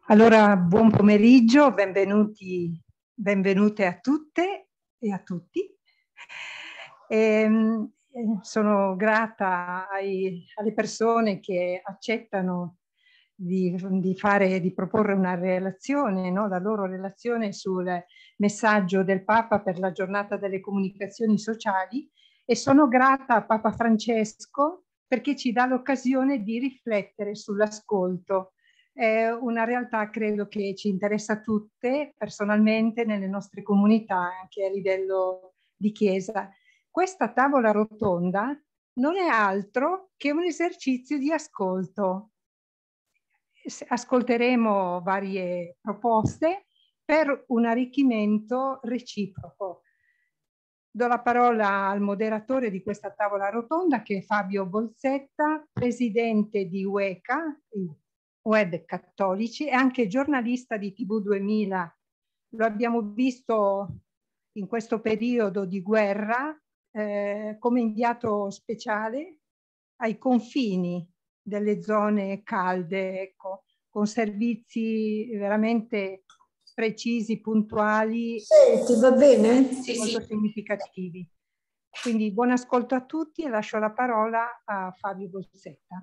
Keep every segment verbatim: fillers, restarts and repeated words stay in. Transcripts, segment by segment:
Allora, buon pomeriggio, benvenuti, benvenute a tutte e a tutti. Ehm, eh, sono grata ai- alle persone che accettano di, di fare, di proporre una relazione, no? La loro relazione sul messaggio del Papa per la giornata delle comunicazioni sociali, e sono grata a Papa Francesco perché ci dà l'occasione di riflettere sull'ascolto. È una realtà, credo, che ci interessa a tutte personalmente nelle nostre comunità, anche a livello di chiesa. Questa tavola rotonda non è altro che un esercizio di ascolto. Ascolteremo varie proposte per un arricchimento reciproco. Do la parola al moderatore di questa tavola rotonda, che è Fabio Bolzetta, presidente di U E C A, U E D Cattolici, e anche giornalista di T V duemila. Lo abbiamo visto in questo periodo di guerra eh, come inviato speciale ai confini delle zone calde, ecco, con servizi veramente precisi, puntuali. Senti, va bene? Sì, molto sì. Significativi. Quindi buon ascolto a tutti e lascio la parola a Fabio Bolzetta.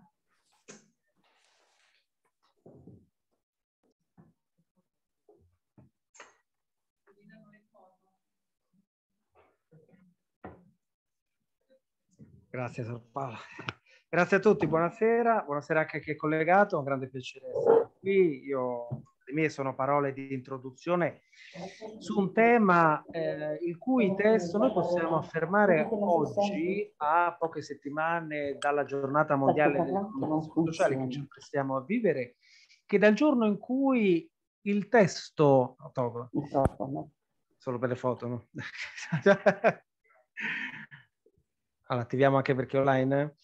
Grazie Sor Paola. Grazie a tutti, buonasera, buonasera anche a chi è collegato, un grande piacere essere qui. Io, le mie sono parole di introduzione su un tema eh, il cui testo noi possiamo affermare oggi, a poche settimane dalla giornata mondiale delle comunicazioni sociali che ci apprestiamo a vivere, che dal giorno in cui il testo... Oh, tolgo, solo per le foto, no? Allora, attiviamo anche perché online.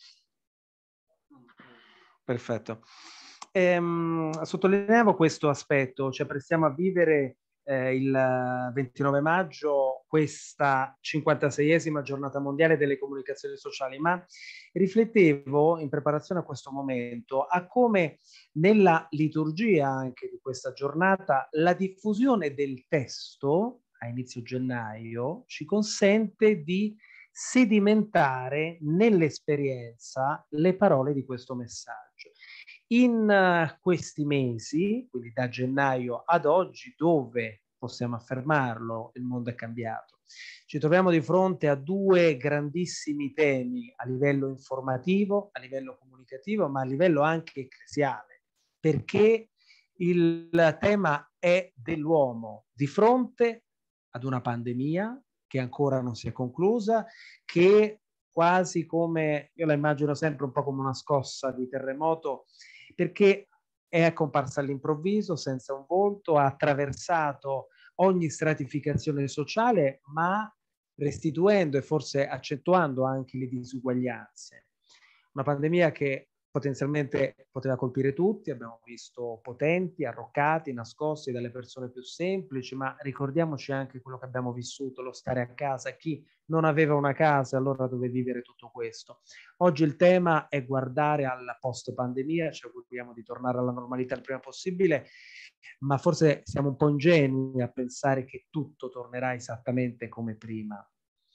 Perfetto. Ehm, sottolineavo questo aspetto, ci apprestiamo a vivere eh, il ventinove maggio questa cinquantaseiesima giornata mondiale delle comunicazioni sociali, ma riflettevo in preparazione a questo momento a come nella liturgia anche di questa giornata la diffusione del testo a inizio gennaio ci consente di sedimentare nell'esperienza le parole di questo messaggio. In uh, questi mesi, quindi da gennaio ad oggi, dove possiamo affermarlo, il mondo è cambiato. Ci troviamo di fronte a due grandissimi temi a livello informativo, a livello comunicativo, ma a livello anche ecclesiale, perché il tema è dell'uomo di fronte ad una pandemia che ancora non si è conclusa, che quasi come, io la immagino sempre un po' come una scossa di terremoto, perché è comparsa all'improvviso, senza un volto, ha attraversato ogni stratificazione sociale, ma restituendo e forse accentuando anche le disuguaglianze. Una pandemia che potenzialmente poteva colpire tutti, abbiamo visto potenti, arroccati, nascosti dalle persone più semplici, ma ricordiamoci anche quello che abbiamo vissuto, lo stare a casa, chi non aveva una casa, allora dove vivere tutto questo. Oggi il tema è guardare alla post pandemia, ci auguriamo di tornare alla normalità il prima possibile, ma forse siamo un po' ingenui a pensare che tutto tornerà esattamente come prima.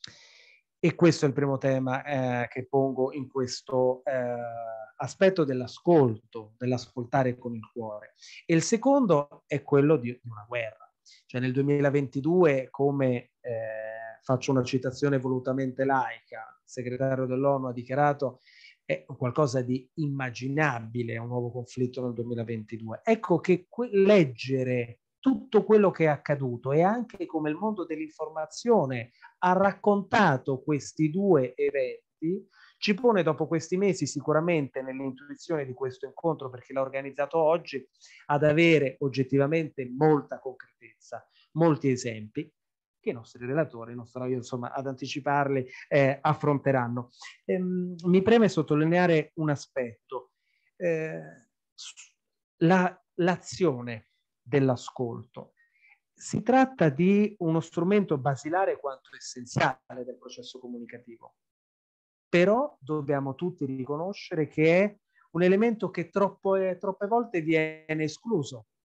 E questo è il primo tema eh, che pongo in questo eh, aspetto dell'ascolto, dell'ascoltare con il cuore. E il secondo è quello di, di una guerra. Cioè nel duemilaventidue, come eh, faccio una citazione volutamente laica, il segretario dell'ONU ha dichiarato è qualcosa di immaginabile un nuovo conflitto nel duemilaventidue. Ecco che leggere tutto quello che è accaduto e anche come il mondo dell'informazione ha raccontato questi due eventi ci pone dopo questi mesi sicuramente nell'intuizione di questo incontro, perché l'ha organizzato oggi, ad avere oggettivamente molta concretezza, molti esempi che i nostri relatori, non sarò io insomma ad anticiparli, eh, affronteranno. Ehm, mi preme sottolineare un aspetto, eh, la, l'azione dell'ascolto. Si tratta di uno strumento basilare quanto essenziale del processo comunicativo, però dobbiamo tutti riconoscere che è un elemento che troppo, troppe volte viene escluso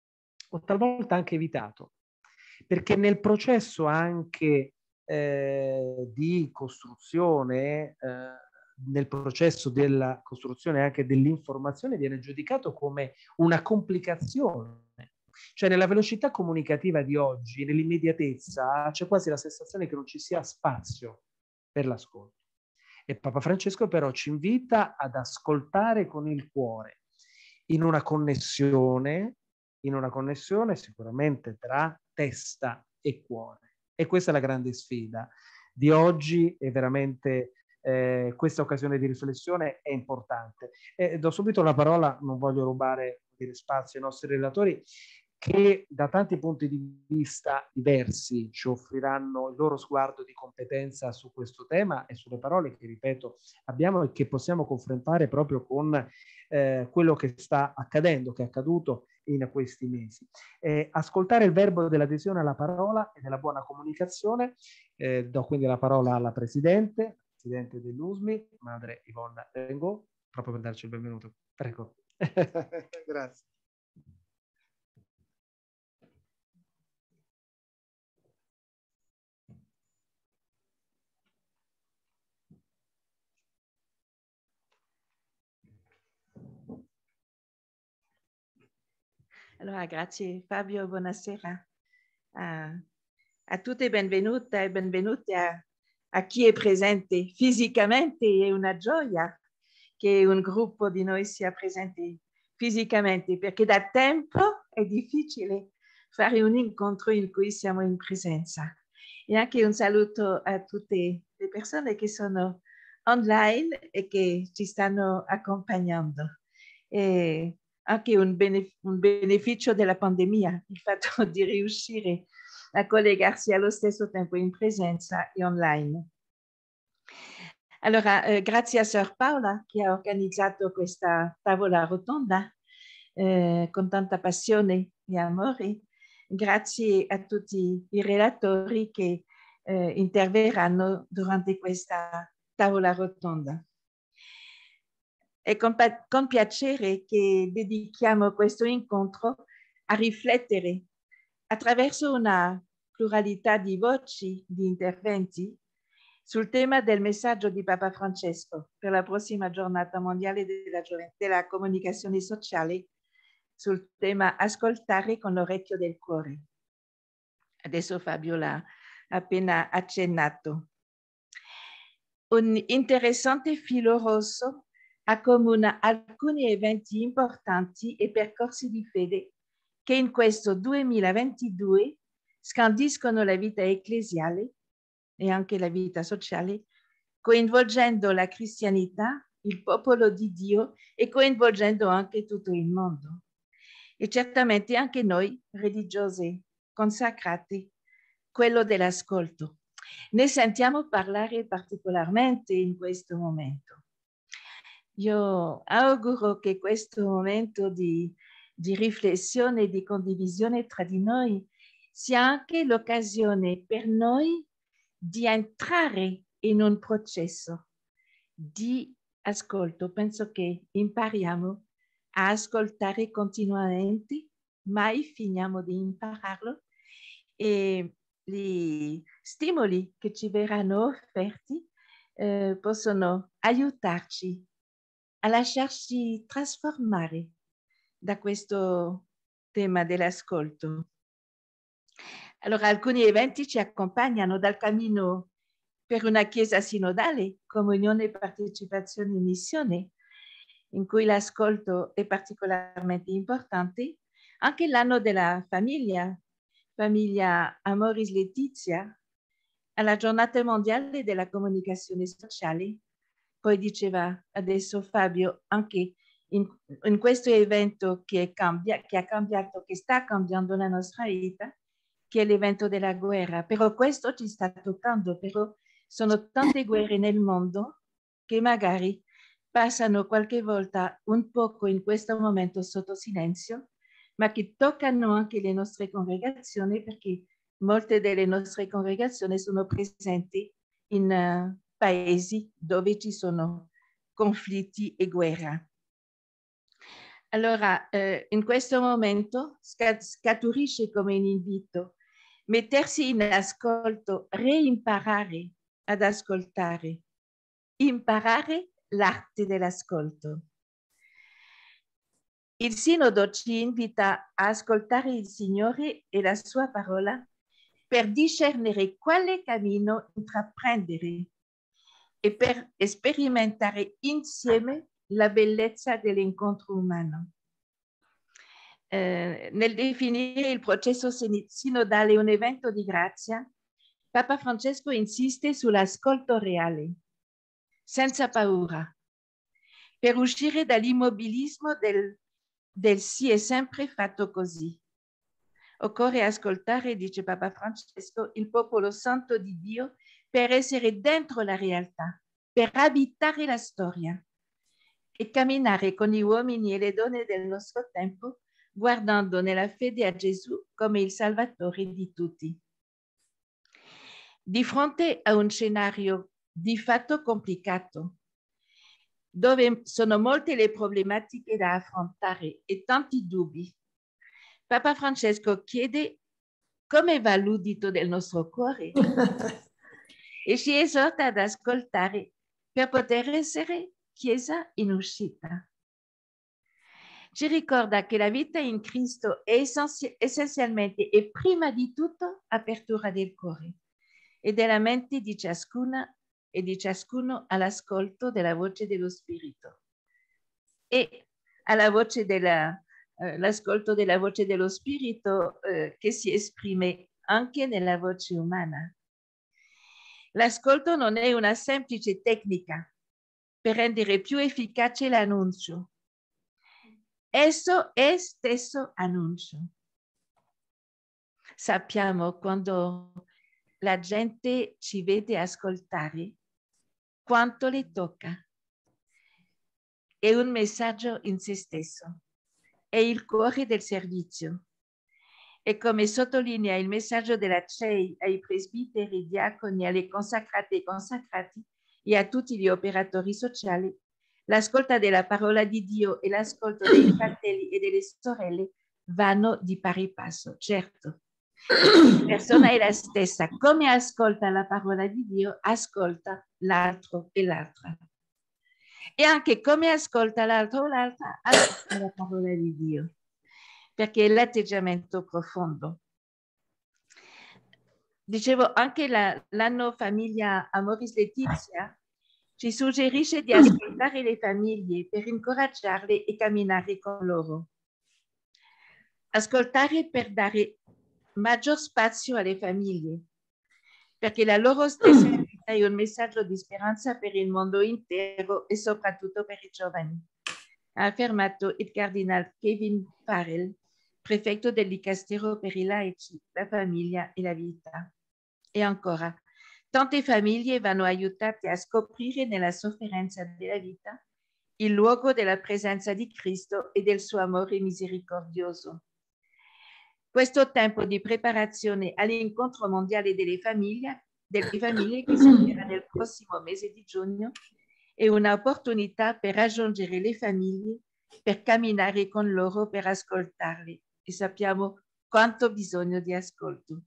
ho talvolta anche evitato, perché nel processo anche eh, di costruzione, eh, nel processo della costruzione anche dell'informazione viene giudicato come una complicazione. Cioè nella velocità comunicativa di oggi, nell'immediatezza, c'è quasi la sensazione che non ci sia spazio per l'ascolto. E Papa Francesco però ci invita ad ascoltare con il cuore, in una connessione, in una connessione sicuramente tra testa e cuore. E questa è la grande sfida di oggi, e veramente eh, questa occasione di riflessione è importante. E do subito la parola, non voglio rubare dire, spazio ai nostri relatori, che da tanti punti di vista diversi ci offriranno il loro sguardo di competenza su questo tema e sulle parole che, ripeto, abbiamo e che possiamo confrontare proprio con eh, quello che sta accadendo, che è accaduto in questi mesi. Eh, ascoltare il verbo dell'adesione alla parola e della buona comunicazione. Eh, do quindi la parola alla Presidente, Presidente dell'U S M I, Madre Yvonne Rengo, proprio per darci il benvenuto. Prego. Grazie. Allora, grazie Fabio, buonasera a, a tutti, benvenuta e benvenuti a, a chi è presente fisicamente. È una gioia che un gruppo di noi sia presente fisicamente, perché da tempo è difficile fare un incontro in cui siamo in presenza. E anche un saluto a tutte le persone che sono online e che ci stanno accompagnando. E anche un, benef- un beneficio della pandemia, il fatto di riuscire a collegarsi allo stesso tempo in presenza e online. Allora, eh, grazie a Sor Paola che ha organizzato questa tavola rotonda eh, con tanta passione e amore. Grazie a tutti i relatori che eh, interverranno durante questa tavola rotonda. È con, con piacere che dedichiamo questo incontro a riflettere attraverso una pluralità di voci, di interventi, sul tema del messaggio di Papa Francesco per la prossima giornata mondiale della, della comunicazione sociale, sul tema ascoltare con l'orecchio del cuore. Adesso Fabio l'ha appena accennato. Un interessante filo rosso accomuna alcuni eventi importanti e percorsi di fede che in questo duemilaventidue scandiscono la vita ecclesiale e anche la vita sociale, coinvolgendo la cristianità, il popolo di Dio e coinvolgendo anche tutto il mondo. E certamente anche noi, religiose, consacrati, quello dell'ascolto. Ne sentiamo parlare particolarmente in questo momento. Io auguro che questo momento di, di riflessione e di condivisione tra di noi sia anche l'occasione per noi di entrare in un processo di ascolto. Penso che impariamo a ascoltare continuamente, mai finiamo di impararlo, e gli stimoli che ci verranno offerti eh, possono aiutarci a lasciarci trasformare da questo tema dell'ascolto. Allora, alcuni eventi ci accompagnano dal cammino per una Chiesa sinodale, comunione, partecipazione e missione, in cui l'ascolto è particolarmente importante, anche l'anno della famiglia, famiglia Amoris Laetitia, alla giornata mondiale della comunicazione sociale. Poi diceva adesso Fabio, anche in, in questo evento che, cambia, che ha cambiato, che sta cambiando la nostra vita, che è l'evento della guerra. Però questo ci sta toccando, però sono tante guerre nel mondo che magari passano qualche volta un poco in questo momento sotto silenzio, ma che toccano anche le nostre congregazioni, perché molte delle nostre congregazioni sono presenti in uh, paesi dove ci sono conflitti e guerra. Allora, eh, in questo momento scaturisce come un invito, mettersi in ascolto, reimparare ad ascoltare, imparare l'arte dell'ascolto. Il Sinodo ci invita a ascoltare il Signore e la sua parola per discernere quale cammino intraprendere e per sperimentare insieme la bellezza dell'incontro umano. Eh, nel definire il processo sinodale un evento di grazia, Papa Francesco insiste sull'ascolto reale, senza paura, per uscire dall'immobilismo del, del sì è sempre fatto così. Occorre ascoltare, dice Papa Francesco, il popolo santo di Dio per essere dentro la realtà, per abitare la storia e camminare con gli uomini e le donne del nostro tempo, guardando nella fede a Gesù come il Salvatore di tutti. Di fronte a un scenario di fatto complicato, dove sono molte le problematiche da affrontare e tanti dubbi, Papa Francesco chiede come va l'udito del nostro cuore e ci esorta ad ascoltare per poter essere Chiesa in uscita. Ci ricorda che la vita in Cristo è essenzialmente e prima di tutto apertura del cuore e della mente di ciascuna e di ciascuno all'ascolto della voce dello Spirito e alla voce della l'ascolto della voce dello Spirito eh, che si esprime anche nella voce umana. L'ascolto non è una semplice tecnica per rendere più efficace l'annuncio. Esso è stesso annuncio. Sappiamo quando la gente ci vede ascoltare quanto le tocca. È un messaggio in se stesso. È il cuore del servizio. E come sottolinea il messaggio della C E I ai presbiteri, diaconi, alle consacrate e consacrati e a tutti gli operatori sociali, l'ascolto della parola di Dio e l'ascolto dei fratelli e delle sorelle vanno di pari passo. Certo, la persona è la stessa. Come ascolta la parola di Dio, ascolta l'altro e l'altra. E anche come ascolta l'altro o l'altra, ascolta la parola di Dio, perché è l'atteggiamento profondo. Dicevo, anche la, l'anno famiglia Amoris Laetitia ci suggerisce di ascoltare le famiglie per incoraggiarle e camminare con loro. Ascoltare per dare maggior spazio alle famiglie, perché la loro stessa vita è un messaggio di speranza per il mondo intero e soprattutto per i giovani, ha affermato il cardinal Kevin Farrell, prefetto del Dicastero per i laici, la famiglia e la vita. E ancora, tante famiglie vanno aiutate a scoprire nella sofferenza della vita il luogo della presenza di Cristo e del suo amore misericordioso. Questo tempo di preparazione all'incontro mondiale delle famiglie, delle famiglie che si terrà nel prossimo mese di giugno è un'opportunità per raggiungere le famiglie, per camminare con loro, per ascoltarle. E sappiamo quanto bisogno di ascolto.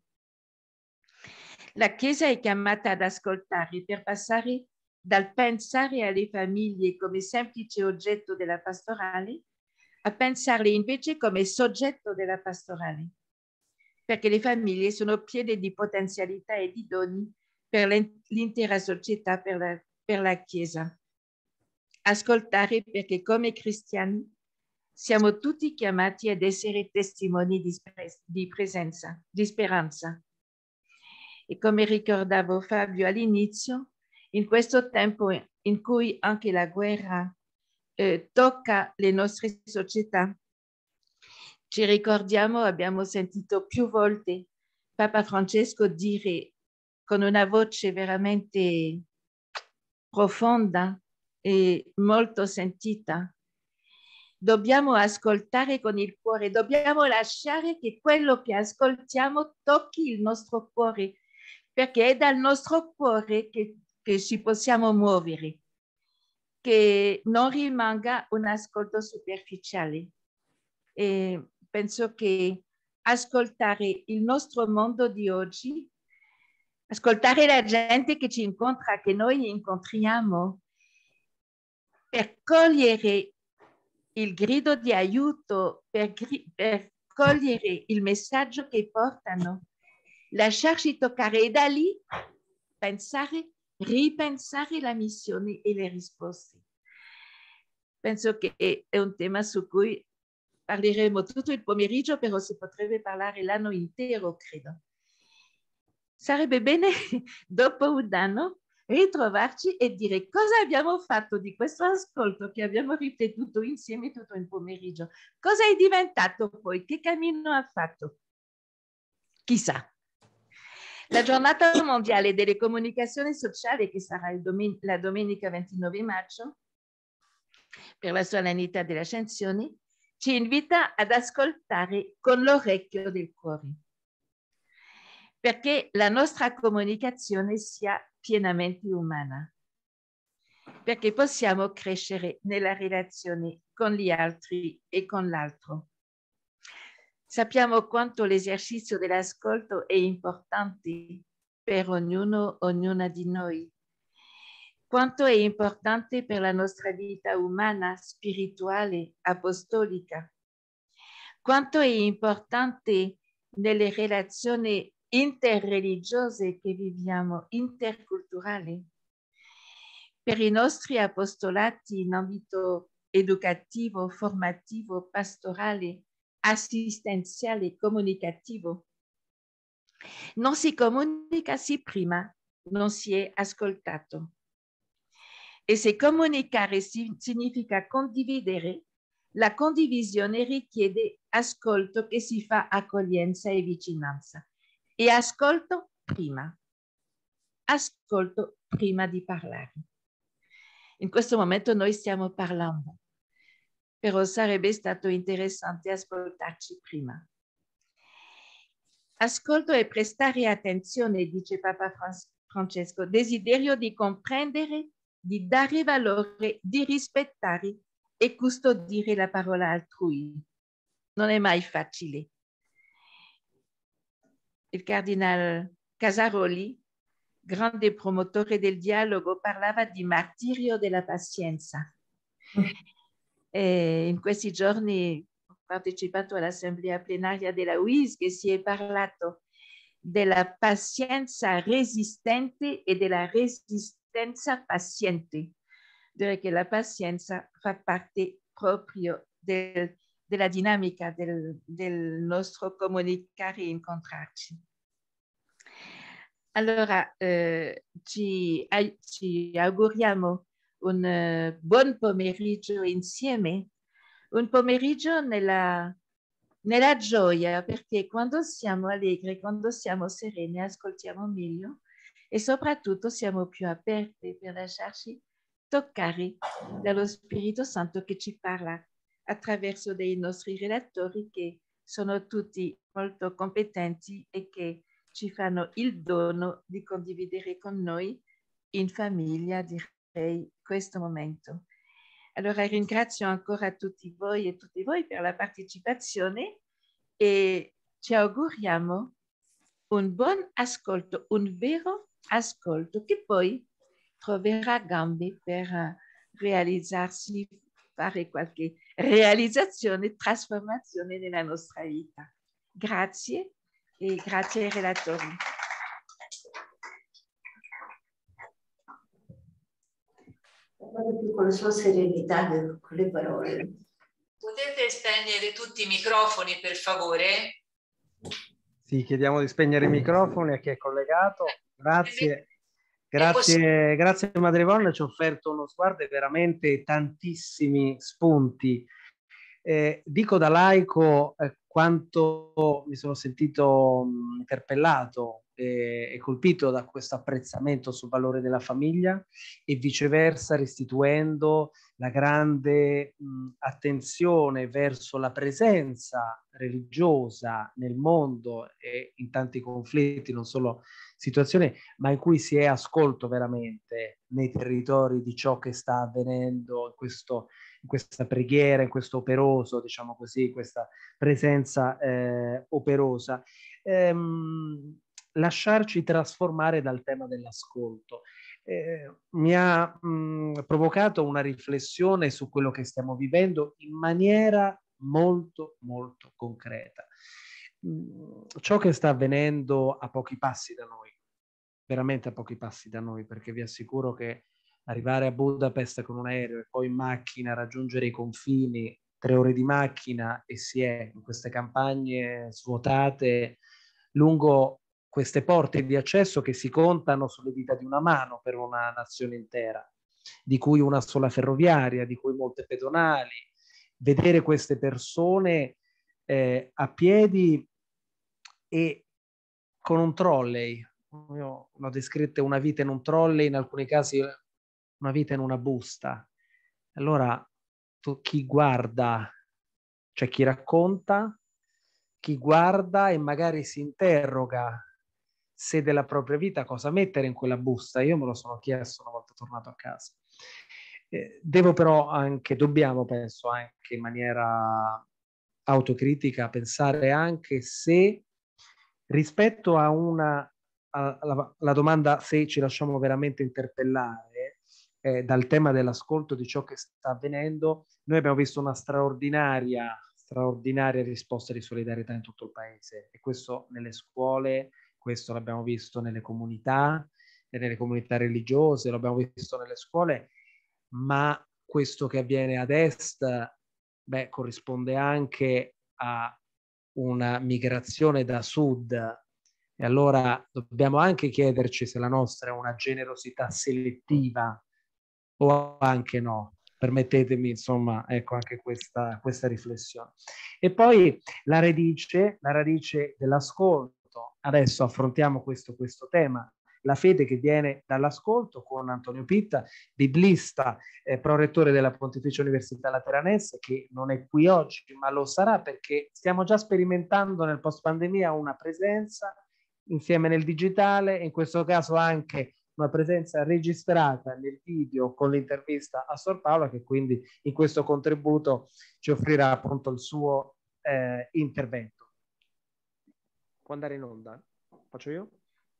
La Chiesa è chiamata ad ascoltare per passare dal pensare alle famiglie come semplice oggetto della pastorale a pensarle invece come soggetto della pastorale, perché le famiglie sono piene di potenzialità e di doni per l'intera società, per la, per la Chiesa. Ascoltare perché come cristiani siamo tutti chiamati ad essere testimoni di, di presenza, di speranza. E come ricordavo Fabio all'inizio, in questo tempo in cui anche la guerra eh, tocca le nostre società, ci ricordiamo, abbiamo sentito più volte Papa Francesco dire con una voce veramente profonda e molto sentita: dobbiamo ascoltare con il cuore, dobbiamo lasciare che quello che ascoltiamo tocchi il nostro cuore, perché è dal nostro cuore che, che ci possiamo muovere. che non rimanga un ascolto superficiale. E penso che ascoltare il nostro mondo di oggi, ascoltare la gente che ci incontra, che noi incontriamo, per cogliere il grido di aiuto, per, per cogliere il messaggio che portano, lasciarci toccare e da lì pensare, ripensare la missione e le risposte. Penso che è un tema su cui parleremo tutto il pomeriggio, però si potrebbe parlare l'anno intero, credo. Sarebbe bene, dopo un anno, ritrovarci e dire cosa abbiamo fatto di questo ascolto che abbiamo ripetuto insieme tutto il pomeriggio. Cosa è diventato poi? Che cammino ha fatto? Chissà. La giornata mondiale delle comunicazioni sociali, che sarà il domen- la domenica ventinove maggio, per la solennità dell'Ascensione, ci invita ad ascoltare con l'orecchio del cuore, perché la nostra comunicazione sia pienamente umana, perché possiamo crescere nella relazione con gli altri e con l'altro. Sappiamo quanto l'esercizio dell'ascolto è importante per ognuno, ognuna di noi, quanto è importante per la nostra vita umana, spirituale, apostolica, quanto è importante nelle relazioni interreligiose che viviamo, interculturali, per i nostri apostolati in ambito educativo, formativo, pastorale, assistenziale, comunicativo. Non si comunica se prima non si è ascoltato. E se comunicare significa condividere, la condivisione richiede ascolto che si fa accoglienza e vicinanza. E ascolto prima. Ascolto prima di parlare. In questo momento noi stiamo parlando, però sarebbe stato interessante ascoltarci prima. Ascolto e prestare attenzione, dice Papa Francesco, desiderio di comprendere, di dare valore, di rispettare e custodire la parola altrui. Non è mai facile. Il cardinale Casaroli, grande promotore del dialogo, parlava di martirio della pazienza. E in questi giorni ho partecipato all'assemblea plenaria della U I S che si è parlato della pazienza resistente e della resistenza paziente. Direi che la pazienza fa parte proprio del, della dinamica del, del nostro comunicare e incontrarci. Allora, eh, ci, ci auguriamo un uh, buon pomeriggio insieme, un pomeriggio nella, nella gioia, perché quando siamo allegri, quando siamo sereni, ascoltiamo meglio e soprattutto siamo più aperti per lasciarci toccare dallo Spirito Santo che ci parla attraverso dei nostri relatori che sono tutti molto competenti e che ci fanno il dono di condividere con noi in famiglia, direi, questo momento. Allora ringrazio ancora tutti voi e tutte voi per la partecipazione e ci auguriamo un buon ascolto, un vero ascolto che poi troverà gambe per realizzarsi, fare qualche realizzazione, trasformazione nella nostra vita. Grazie e grazie ai relatori. Con la sua serenità, con le parole. Potete spegnere tutti i microfoni, per favore? Sì, chiediamo di spegnere i microfoni a chi è collegato. Grazie. Grazie, grazie Madre Yvonne, ci ha offerto uno sguardo e veramente tantissimi spunti. Eh, dico da laico eh, quanto mi sono sentito mh, interpellato eh, è colpito da questo apprezzamento sul valore della famiglia e viceversa restituendo la grande mh, attenzione verso la presenza religiosa nel mondo e in tanti conflitti, non solo situazioni, ma in cui si è ascolto veramente nei territori di ciò che sta avvenendo in, questo, in questa preghiera, in questo operoso, diciamo così, questa presenza eh, operosa. Ehm, lasciarci trasformare dal tema dell'ascolto. Eh, mi ha mh, provocato una riflessione su quello che stiamo vivendo in maniera molto molto concreta. Mh, ciò che sta avvenendo a pochi passi da noi, veramente a pochi passi da noi, perché vi assicuro che arrivare a Budapest con un aereo e poi in macchina raggiungere i confini, tre ore di macchina e si è in queste campagne svuotate lungo queste porte di accesso che si contano sulle dita di una mano per una nazione intera, di cui una sola ferroviaria, di cui molte pedonali. Vedere queste persone eh, a piedi e con un trolley. Io l'ho descritta una vita in un trolley, in alcuni casi una vita in una busta. Allora, tu, chi guarda, cioè chi racconta, chi guarda e magari si interroga se della propria vita cosa mettere in quella busta. Io me lo sono chiesto una volta tornato a casa. Eh, devo però anche, dobbiamo penso anche in maniera autocritica pensare anche se rispetto a una alla, alla domanda se ci lasciamo veramente interpellare eh, dal tema dell'ascolto di ciò che sta avvenendo, noi abbiamo visto una straordinaria straordinaria risposta di solidarietà in tutto il paese, e questo nelle scuole, questo l'abbiamo visto nelle comunità, e nelle comunità religiose, lo abbiamo visto nelle scuole, ma questo che avviene ad est, beh, corrisponde anche a una migrazione da sud, e allora dobbiamo anche chiederci se la nostra è una generosità selettiva o anche no. Permettetemi, insomma, ecco anche questa, questa riflessione. E poi la radice, la radice dell'ascolto. Adesso affrontiamo questo, questo tema, la fede che viene dall'ascolto, con Antonio Pitta, biblista, eh, prorettore della Pontificia Università Lateranense, che non è qui oggi, ma lo sarà perché stiamo già sperimentando nel post-pandemia una presenza insieme nel digitale, in questo caso anche una presenza registrata nel video con l'intervista a Sor Paola, che quindi in questo contributo ci offrirà appunto il suo eh, intervento. Può andare in onda? Faccio io?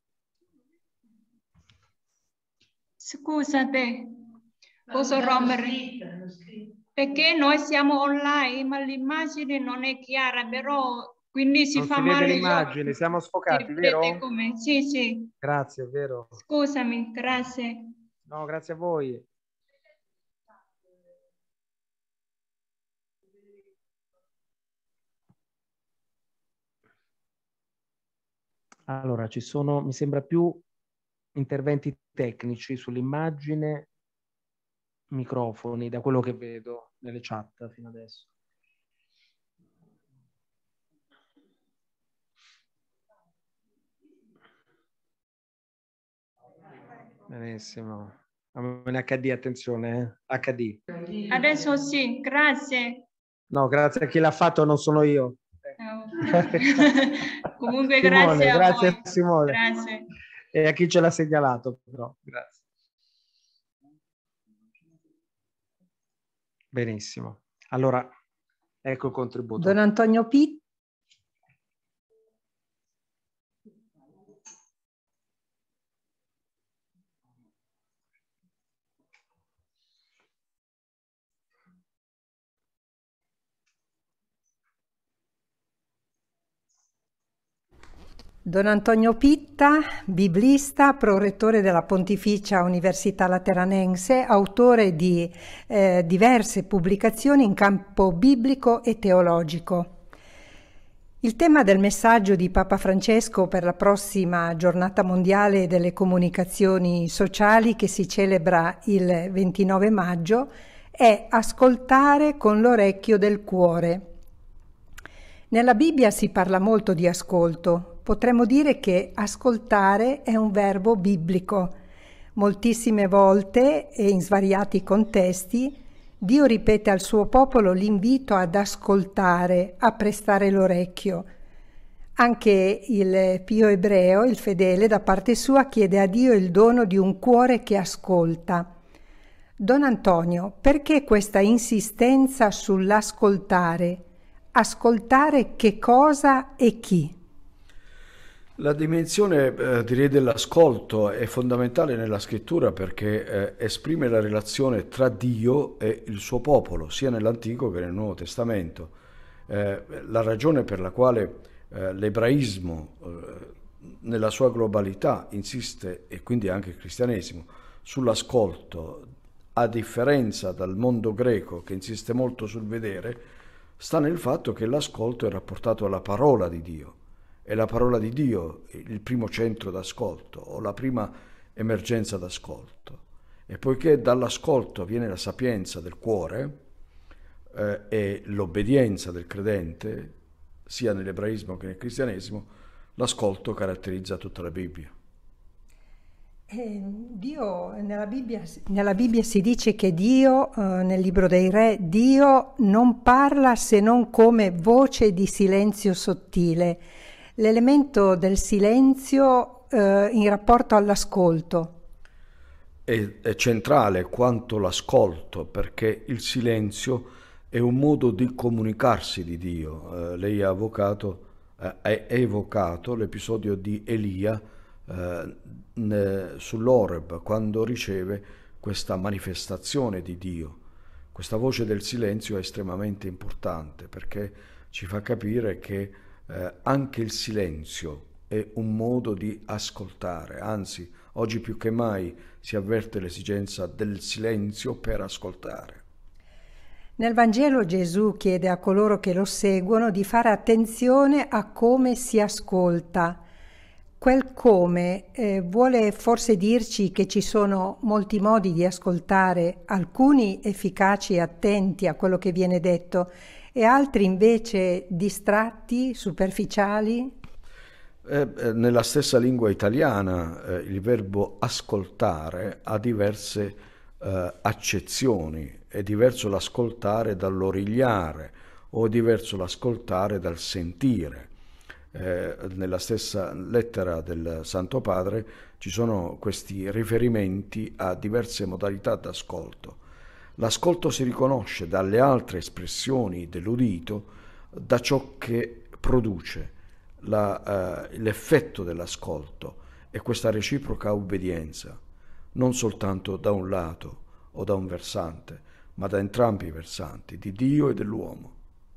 Scusate, posso rompere? Perché noi siamo online, ma l'immagine non è chiara, però quindi si non fa si male. vede l'immagine, siamo sfocati, vero? Come? Sì, sì. Grazie, è vero. Scusami, grazie. No, grazie a voi. Allora, ci sono, mi sembra, più interventi tecnici sull'immagine, microfoni, da quello che vedo nelle chat fino adesso. Benissimo. In acca di, attenzione, eh? acca di. Adesso sì, grazie. No, grazie a chi l'ha fatto, non sono io. Oh. Comunque Simone, grazie a grazie voi. a Simone. Grazie. E a chi ce l'ha segnalato, però. Grazie. Benissimo. Allora, ecco il contributo. Don Antonio Pitta. Don Antonio Pitta, biblista, prorettore della Pontificia Università Lateranense, autore di eh, diverse pubblicazioni in campo biblico e teologico. Il tema del messaggio di Papa Francesco per la prossima giornata mondiale delle comunicazioni sociali, che si celebra il ventinove maggio, è ascoltare con l'orecchio del cuore. Nella Bibbia si parla molto di ascolto. potremmo dire che ascoltare è un verbo biblico. Moltissime volte e in svariati contesti Dio ripete al suo popolo l'invito ad ascoltare, a prestare l'orecchio. Anche il pio ebreo, il fedele, da parte sua chiede a Dio il dono di un cuore che ascolta. Don Antonio, perché questa insistenza sull'ascoltare? Ascoltare che cosa e chi? La dimensione, eh, direi, dell'ascolto è fondamentale nella scrittura perché eh, esprime la relazione tra Dio e il suo popolo, sia nell'Antico che nel Nuovo Testamento. Eh, la ragione per la quale eh, l'ebraismo eh, nella sua globalità insiste, e quindi anche il cristianesimo, sull'ascolto, a differenza dal mondo greco che insiste molto sul vedere, sta nel fatto che l'ascolto è rapportato alla parola di Dio. È la parola di Dio il primo centro d'ascolto o la prima emergenza d'ascolto. E poiché dall'ascolto viene la sapienza del cuore eh, e l'obbedienza del credente, sia nell'ebraismo che nel cristianesimo, l'ascolto caratterizza tutta la Bibbia. Eh, Dio, nella Bibbia, nella Bibbia si dice che Dio, eh, nel libro dei Re, Dio non parla se non come voce di silenzio sottile. L'elemento del silenzio eh, in rapporto all'ascolto. È, è centrale quanto l'ascolto, perché il silenzio è un modo di comunicarsi di Dio. Eh, lei ha evocato, eh, ha evocato l'episodio di Elia eh, ne, sull'Oreb, quando riceve questa manifestazione di Dio. Questa voce del silenzio è estremamente importante perché ci fa capire che Eh, anche il silenzio è un modo di ascoltare, anzi oggi più che mai si avverte l'esigenza del silenzio per ascoltare. Nel Vangelo Gesù chiede a coloro che lo seguono di fare attenzione a come si ascolta. Quel come eh, vuole forse dirci che ci sono molti modi di ascoltare, alcuni efficaci e attenti a quello che viene detto, e altri invece distratti, superficiali? Eh, eh, nella stessa lingua italiana eh, il verbo ascoltare ha diverse eh, accezioni. È diverso l'ascoltare dall'origliare o è diverso l'ascoltare dal sentire. Eh, nella stessa lettera del Santo Padre ci sono questi riferimenti a diverse modalità d'ascolto. L'ascolto si riconosce dalle altre espressioni dell'udito, da ciò che produce la, eh, l'effetto dell'ascolto e questa reciproca obbedienza, non soltanto da un lato o da un versante, ma da entrambi i versanti, di Dio e dell'uomo.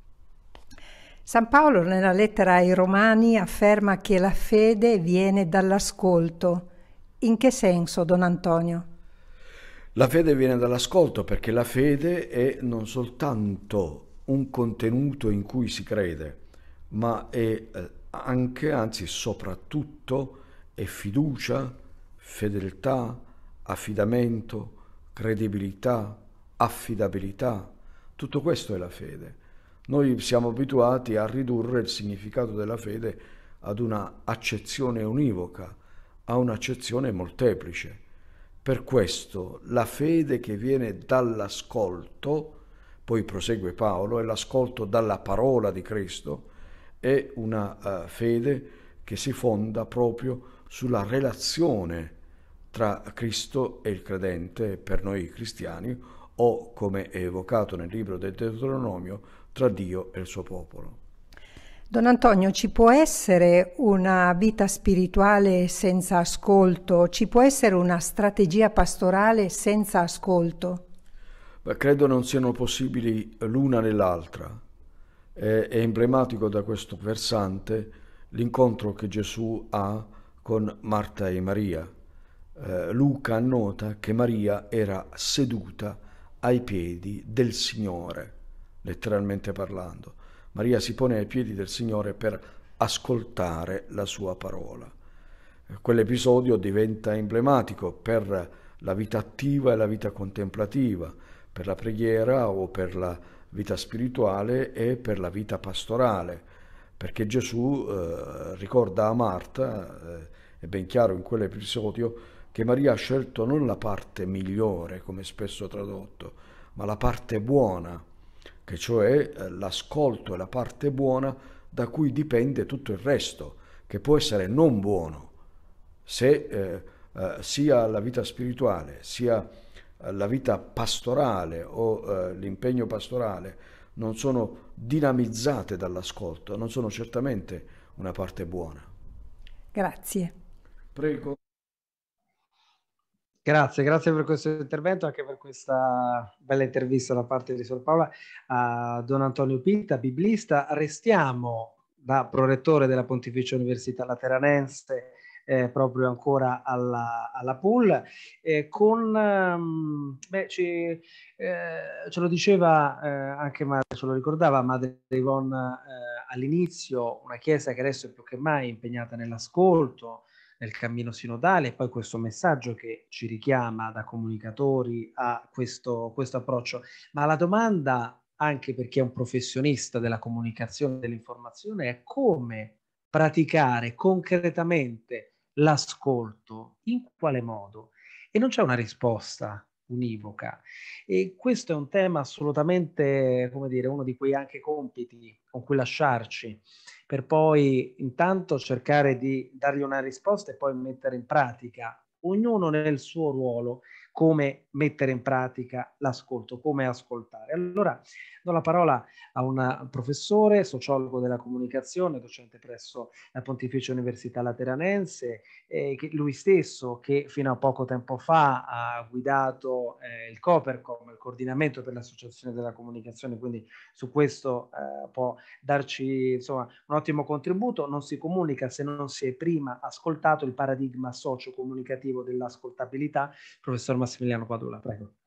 San Paolo nella lettera ai Romani afferma che la fede viene dall'ascolto. In che senso, Don Antonio? La fede viene dall'ascolto perché la fede è non soltanto un contenuto in cui si crede, ma è anche, anzi soprattutto, è fiducia, fedeltà, affidamento, credibilità, affidabilità. Tutto questo è la fede. Noi siamo abituati a ridurre il significato della fede ad una accezione univoca, a un'accezione molteplice. Per questo la fede che viene dall'ascolto, poi prosegue Paolo, è l'ascolto dalla parola di Cristo, è una uh, fede che si fonda proprio sulla relazione tra Cristo e il credente, per noi cristiani, o, come è evocato nel libro del Deuteronomio, tra Dio e il suo popolo. Don Antonio, ci può essere una vita spirituale senza ascolto? Ci può essere una strategia pastorale senza ascolto? Beh, credo non siano possibili l'una né l'altra. È, è emblematico da questo versante l'incontro che Gesù ha con Marta e Maria. Eh, Luca annota che Maria era seduta ai piedi del Signore, letteralmente parlando. Maria si pone ai piedi del Signore per ascoltare la sua parola. Quell'episodio diventa emblematico per la vita attiva e la vita contemplativa, per la preghiera o per la vita spirituale e per la vita pastorale. perché Gesù eh, ricorda a Marta, eh, è ben chiaro in quell'episodio, che Maria ha scelto non la parte migliore, come spesso tradotto, ma la parte buona, che cioè eh, l'ascolto è la parte buona da cui dipende tutto il resto, che può essere non buono, se eh, eh, sia la vita spirituale, sia eh, la vita pastorale o eh, l'impegno pastorale non sono dinamizzate dall'ascolto, non sono certamente una parte buona. Grazie. Prego. Grazie, grazie per questo intervento, anche per questa bella intervista da parte di Sor Paola a Don Antonio Pitta, biblista. Restiamo da prorettore della Pontificia Università Lateranense eh, proprio ancora alla, alla P U L, eh, con, um, beh, ci, eh, ce lo diceva eh, anche Madre, ce lo ricordava Madre Yvonne eh, all'inizio, una Chiesa che adesso è più che mai impegnata nell'ascolto, nel cammino sinodale, e poi questo messaggio che ci richiama da comunicatori a questo, questo approccio. Ma la domanda, anche per chi è un professionista della comunicazione e dell'informazione, è come praticare concretamente l'ascolto, in quale modo? E non c'è una risposta univoca. E questo è un tema assolutamente, come dire, uno di quei anche compiti con cui lasciarci, per poi intanto cercare di dargli una risposta e poi mettere in pratica, ognuno nel suo ruolo, come mettere in pratica l'ascolto, come ascoltare. Allora do la parola a un professore, sociologo della comunicazione, docente presso la Pontificia Università Lateranense, eh, che lui stesso, che fino a poco tempo fa ha guidato eh, il Copercom, il coordinamento per l'associazione della comunicazione, quindi su questo eh, può darci insomma un ottimo contributo. Non si comunica se non si è prima ascoltato, il paradigma socio-comunicativo dell'ascoltabilità. Professor Massimiliano Padula, prego.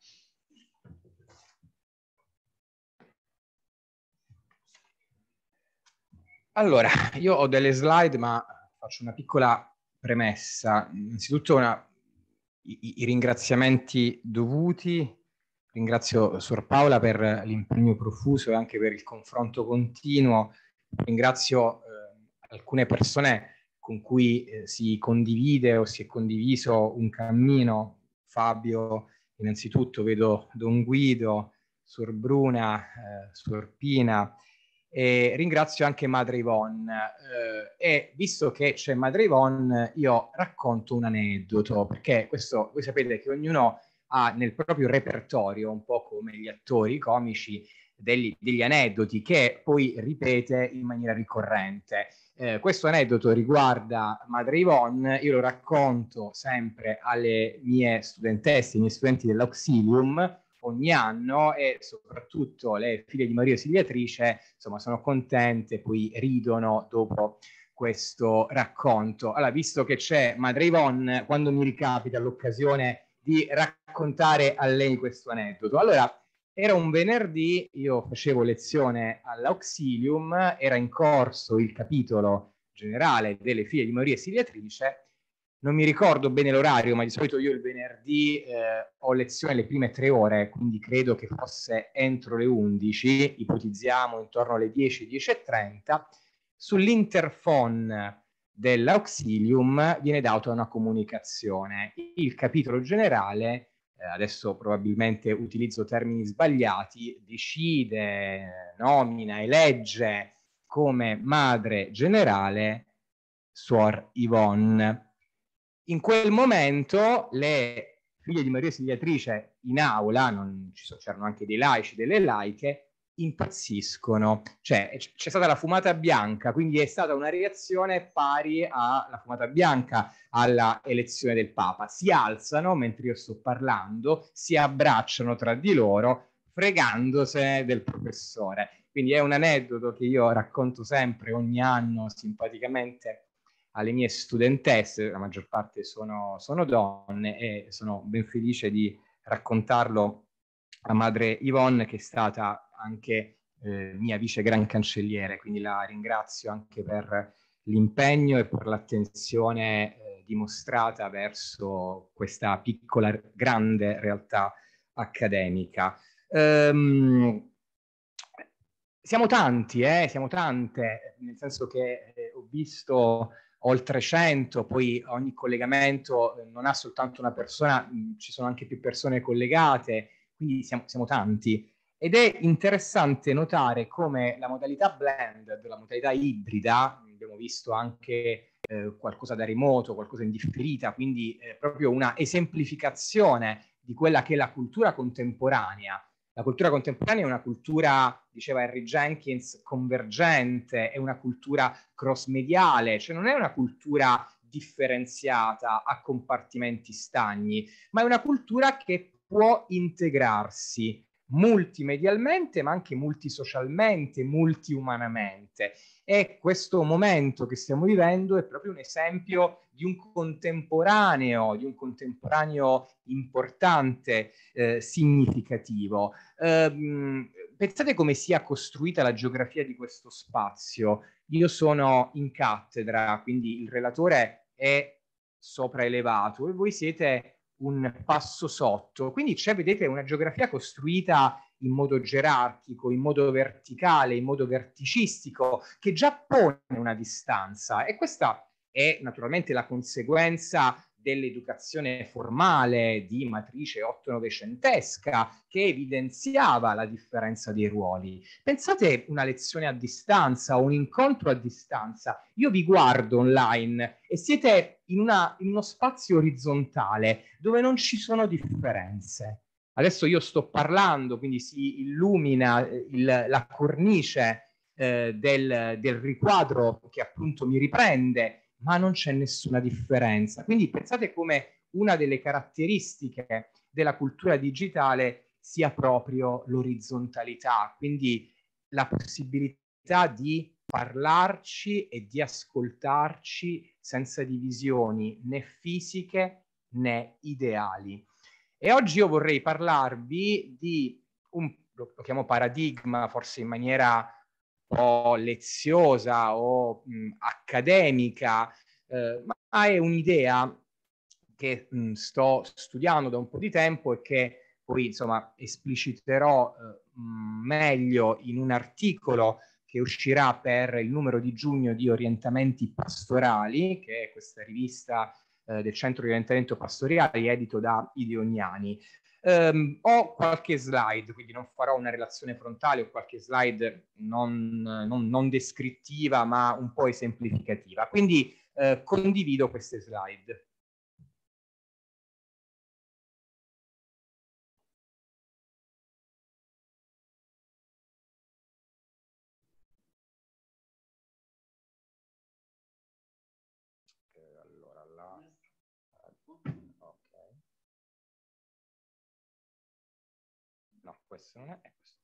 Allora, io ho delle slide, ma faccio una piccola premessa. Innanzitutto una, i, i ringraziamenti dovuti. Ringrazio Sor Paola per l'impegno profuso e anche per il confronto continuo. Ringrazio eh, alcune persone con cui eh, si condivide o si è condiviso un cammino. Fabio, innanzitutto, vedo Don Guido, Sor Bruna, eh, Sor Pina. E ringrazio anche Madre Yvonne eh, e visto che c'è Madre Yvonne io racconto un aneddoto, perché questo voi sapete che ognuno ha nel proprio repertorio, un po' come gli attori comici, degli, degli aneddoti che poi ripete in maniera ricorrente. Eh, questo aneddoto riguarda Madre Yvonne, io lo racconto sempre alle mie studentesse, ai miei studenti dell'Auxilium ogni anno, e soprattutto le figlie di Maria Ausiliatrice insomma sono contente, poi ridono dopo questo racconto. Allora, visto che c'è Madre Yvonne, quando mi ricapita l'occasione di raccontare a lei questo aneddoto? Allora, era un venerdì, io facevo lezione all'Auxilium, era in corso il capitolo generale delle figlie di Maria Ausiliatrice. Non mi ricordo bene l'orario, ma di solito io il venerdì eh, ho lezione le prime tre ore, quindi credo che fosse entro le undici, ipotizziamo intorno alle dieci, dieci e trenta. Sull'interphone dell'Auxilium viene data una comunicazione. Il capitolo generale, eh, adesso probabilmente utilizzo termini sbagliati, decide, nomina, elegge come madre generale Suor Yvonne. In quel momento le figlie di Maria Ausiliatrice in aula, non ci sono, c'erano anche dei laici, delle laiche, impazziscono. Cioè c'è stata la fumata bianca, quindi è stata una reazione pari alla fumata bianca alla elezione del Papa. Si alzano mentre io sto parlando, si abbracciano tra di loro, fregandosene del professore. Quindi è un aneddoto che io racconto sempre, ogni anno, simpaticamente, alle mie studentesse, la maggior parte sono, sono donne, e sono ben felice di raccontarlo a Madre Yvonne, che è stata anche eh, mia vice gran cancelliere, quindi la ringrazio anche per l'impegno e per l'attenzione eh, dimostrata verso questa piccola, grande realtà accademica. Um, siamo tanti, eh, siamo tante, nel senso che eh, ho visto oltre cento, poi ogni collegamento non ha soltanto una persona, mh, ci sono anche più persone collegate, quindi siamo, siamo tanti. Ed è interessante notare come la modalità blended, la modalità ibrida, abbiamo visto anche eh, qualcosa da remoto, qualcosa in differita, quindi eh, proprio una esemplificazione di quella che è la cultura contemporanea. La cultura contemporanea è una cultura, diceva Henry Jenkins, convergente, è una cultura cross-mediale, cioè non è una cultura differenziata a compartimenti stagni, ma è una cultura che può integrarsi multimedialmente, ma anche multisocialmente, multiumanamente. E questo momento che stiamo vivendo è proprio un esempio di un contemporaneo, di un contemporaneo importante, eh, significativo. Eh, pensate come sia costruita la geografia di questo spazio. Io sono in cattedra, quindi il relatore è sopraelevato e voi siete un passo sotto, quindi c'è, vedete, una geografia costruita in modo gerarchico, in modo verticale, in modo verticistico, che già pone una distanza, e questa è naturalmente la conseguenza dell'educazione formale di matrice otto-novecentesca che evidenziava la differenza dei ruoli. Pensate una lezione a distanza, un incontro a distanza, io vi guardo online e siete in, una, in uno spazio orizzontale dove non ci sono differenze. Adesso io sto parlando, quindi si illumina il, la cornice eh, del, del riquadro che appunto mi riprende, ma non c'è nessuna differenza. Quindi pensate come una delle caratteristiche della cultura digitale sia proprio l'orizzontalità, quindi la possibilità di parlarci e di ascoltarci senza divisioni né fisiche né ideali. E oggi io vorrei parlarvi di un, lo chiamo paradigma, forse in maniera o leziosa o mh, accademica, eh, ma è un'idea che mh, sto studiando da un po' di tempo e che poi insomma espliciterò eh, mh, meglio in un articolo che uscirà per il numero di giugno di Orientamenti Pastorali, che è questa rivista eh, del Centro di Orientamento Pastorali, edito da Idioniani. Um, ho qualche slide, quindi non farò una relazione frontale, ho qualche slide non, non, non descrittiva ma un po' esemplificativa, quindi eh, condivido queste slide. Allora, là. Okay. No, questo non è, è questo.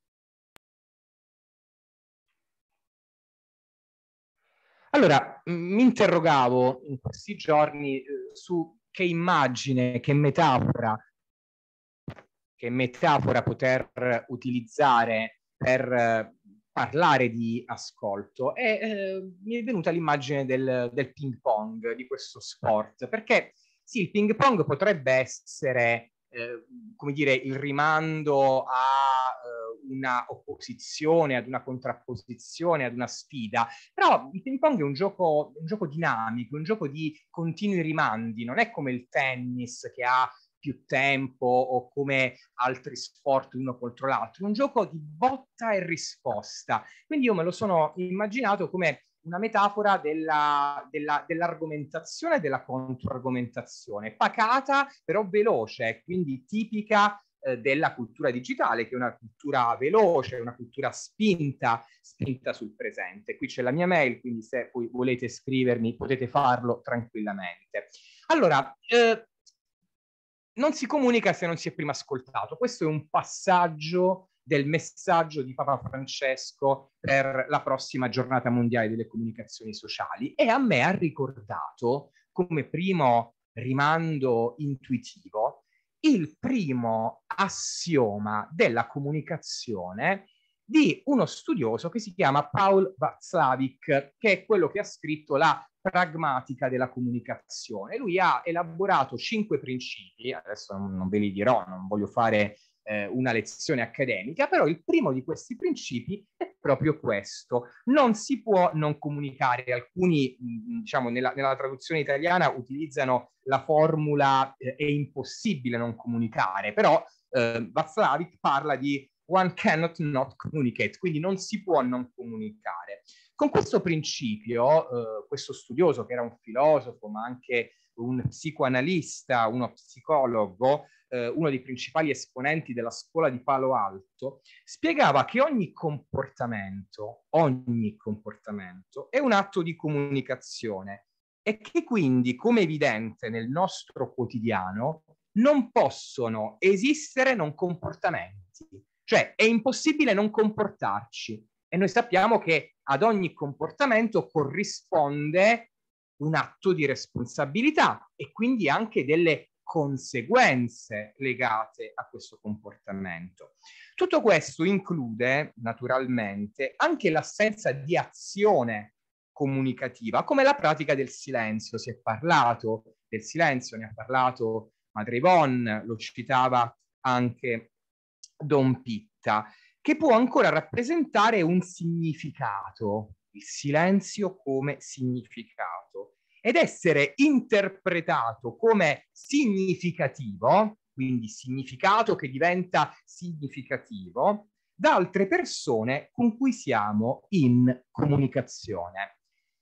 Allora, mi interrogavo in questi giorni eh, su che immagine, che metafora, che metafora poter utilizzare per eh, parlare di ascolto, e eh, mi è venuta l'immagine del, del ping pong, di questo sport, perché sì, il ping pong potrebbe essere Eh, come dire, il rimando a eh, una opposizione, ad una contrapposizione, ad una sfida, però il ping pong è un gioco, un gioco dinamico, un gioco di continui rimandi, non è come il tennis che ha più tempo o come altri sport uno contro l'altro, è un gioco di botta e risposta, quindi io me lo sono immaginato come una metafora della, della, dell'argomentazione e della controargomentazione, pacata però veloce, quindi tipica eh, della cultura digitale, che è una cultura veloce, una cultura spinta, spinta sul presente. Qui c'è la mia mail, quindi se poi volete scrivermi potete farlo tranquillamente. Allora, eh, non si comunica se non si è prima ascoltato. Questo è un passaggio del messaggio di Papa Francesco per la prossima giornata mondiale delle comunicazioni sociali, e a me ha ricordato, come primo rimando intuitivo, il primo assioma della comunicazione di uno studioso che si chiama Paul Václavic, che è quello che ha scritto la pragmatica della comunicazione. Lui ha elaborato cinque principi, adesso non, non ve li dirò, non voglio fare eh, una lezione accademica, però il primo di questi principi è proprio questo. Non si può non comunicare. Alcuni, diciamo, nella, nella traduzione italiana utilizzano la formula eh, è impossibile non comunicare, però eh, Václavic parla di one cannot not communicate, quindi non si può non comunicare. Con questo principio, eh, questo studioso, che era un filosofo, ma anche un psicoanalista, uno psicologo, eh, uno dei principali esponenti della scuola di Palo Alto, spiegava che ogni comportamento, ogni comportamento è un atto di comunicazione e che quindi, come evidente nel nostro quotidiano, non possono esistere non comportamenti. Cioè è impossibile non comportarci e noi sappiamo che ad ogni comportamento corrisponde un atto di responsabilità e quindi anche delle conseguenze legate a questo comportamento. Tutto questo include naturalmente anche l'assenza di azione comunicativa, come la pratica del silenzio. Si è parlato del silenzio, ne ha parlato Madre Yvonne, lo citava anche Don Pitta, che può ancora rappresentare un significato, il silenzio come significato, ed essere interpretato come significativo, quindi significato che diventa significativo, da altre persone con cui siamo in comunicazione.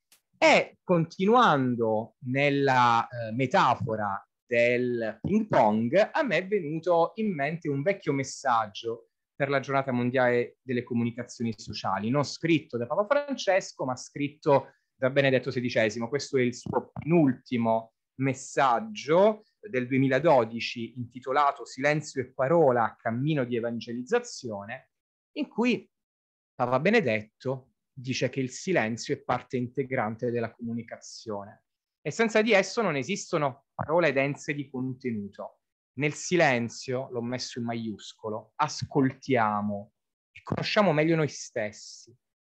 E continuando nella eh, metafora del ping pong, a me è venuto in mente un vecchio messaggio per la giornata mondiale delle comunicazioni sociali, non scritto da Papa Francesco, ma scritto da Benedetto sedicesimo. Questo è il suo penultimo messaggio del duemiladodici, intitolato Silenzio e parola, cammino di evangelizzazione, in cui Papa Benedetto dice che il silenzio è parte integrante della comunicazione e senza di esso non esistono parole dense di contenuto. Nel silenzio, l'ho messo in maiuscolo, ascoltiamo e conosciamo meglio noi stessi.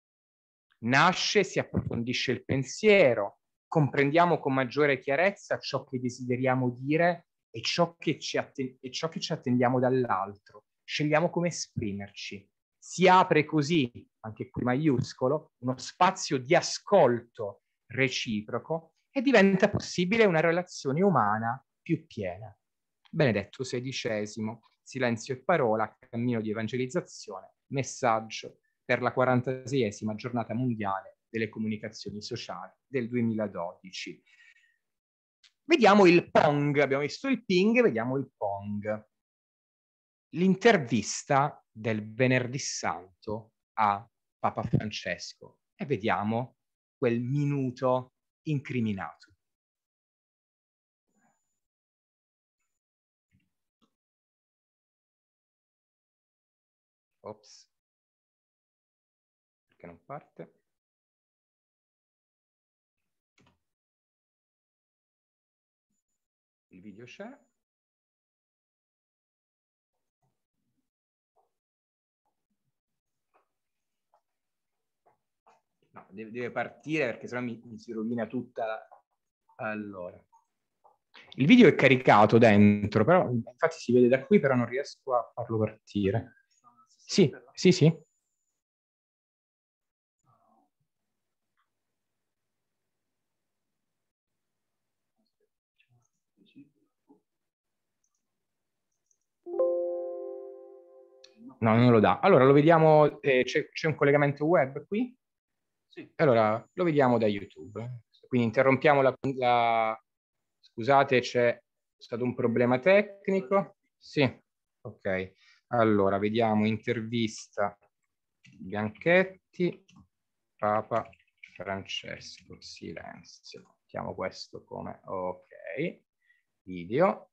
Nasce, si approfondisce il pensiero, comprendiamo con maggiore chiarezza ciò che desideriamo dire e ciò che ci, atten- e ciò che ci attendiamo dall'altro. Scegliamo come esprimerci. Si apre così, anche qui maiuscolo, uno spazio di ascolto reciproco e diventa possibile una relazione umana più piena. Benedetto sedicesimo, silenzio e parola, cammino di evangelizzazione, messaggio per la quarantaseiesima giornata mondiale delle comunicazioni sociali del duemiladodici. Vediamo il Pong, abbiamo visto il ping, vediamo il Pong. L'intervista del venerdì santo a Papa Francesco e vediamo quel minuto incriminato. Ops. Perché non parte? Il video c'è. No, deve, deve partire perché sennò mi, mi si rovina tutta. Allora. Il video è caricato dentro, però infatti si vede da qui, però non riesco a farlo partire. Sì, sì, sì. No, non lo dà. Allora lo vediamo, eh, c'è, c'è un collegamento web qui? Sì. Allora lo vediamo da YouTube. Quindi interrompiamo la... la... Scusate, c'è stato un problema tecnico? Sì, ok. Allora, vediamo intervista Bianchetti, Papa Francesco, silenzio. Mettiamo questo come ok. Video.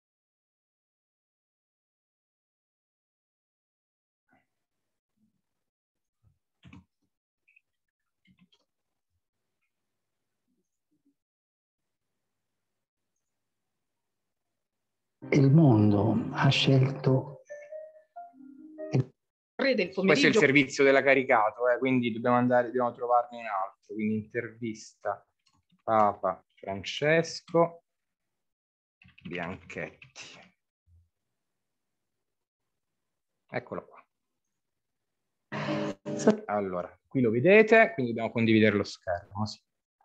Il mondo ha scelto il del pomeriggio. Questo è il servizio della caricato, eh, quindi dobbiamo andare, dobbiamo trovarne un altro. Quindi intervista Papa Francesco Bianchetti. Eccolo qua. Allora, qui lo vedete, quindi dobbiamo condividere lo schermo. Sì.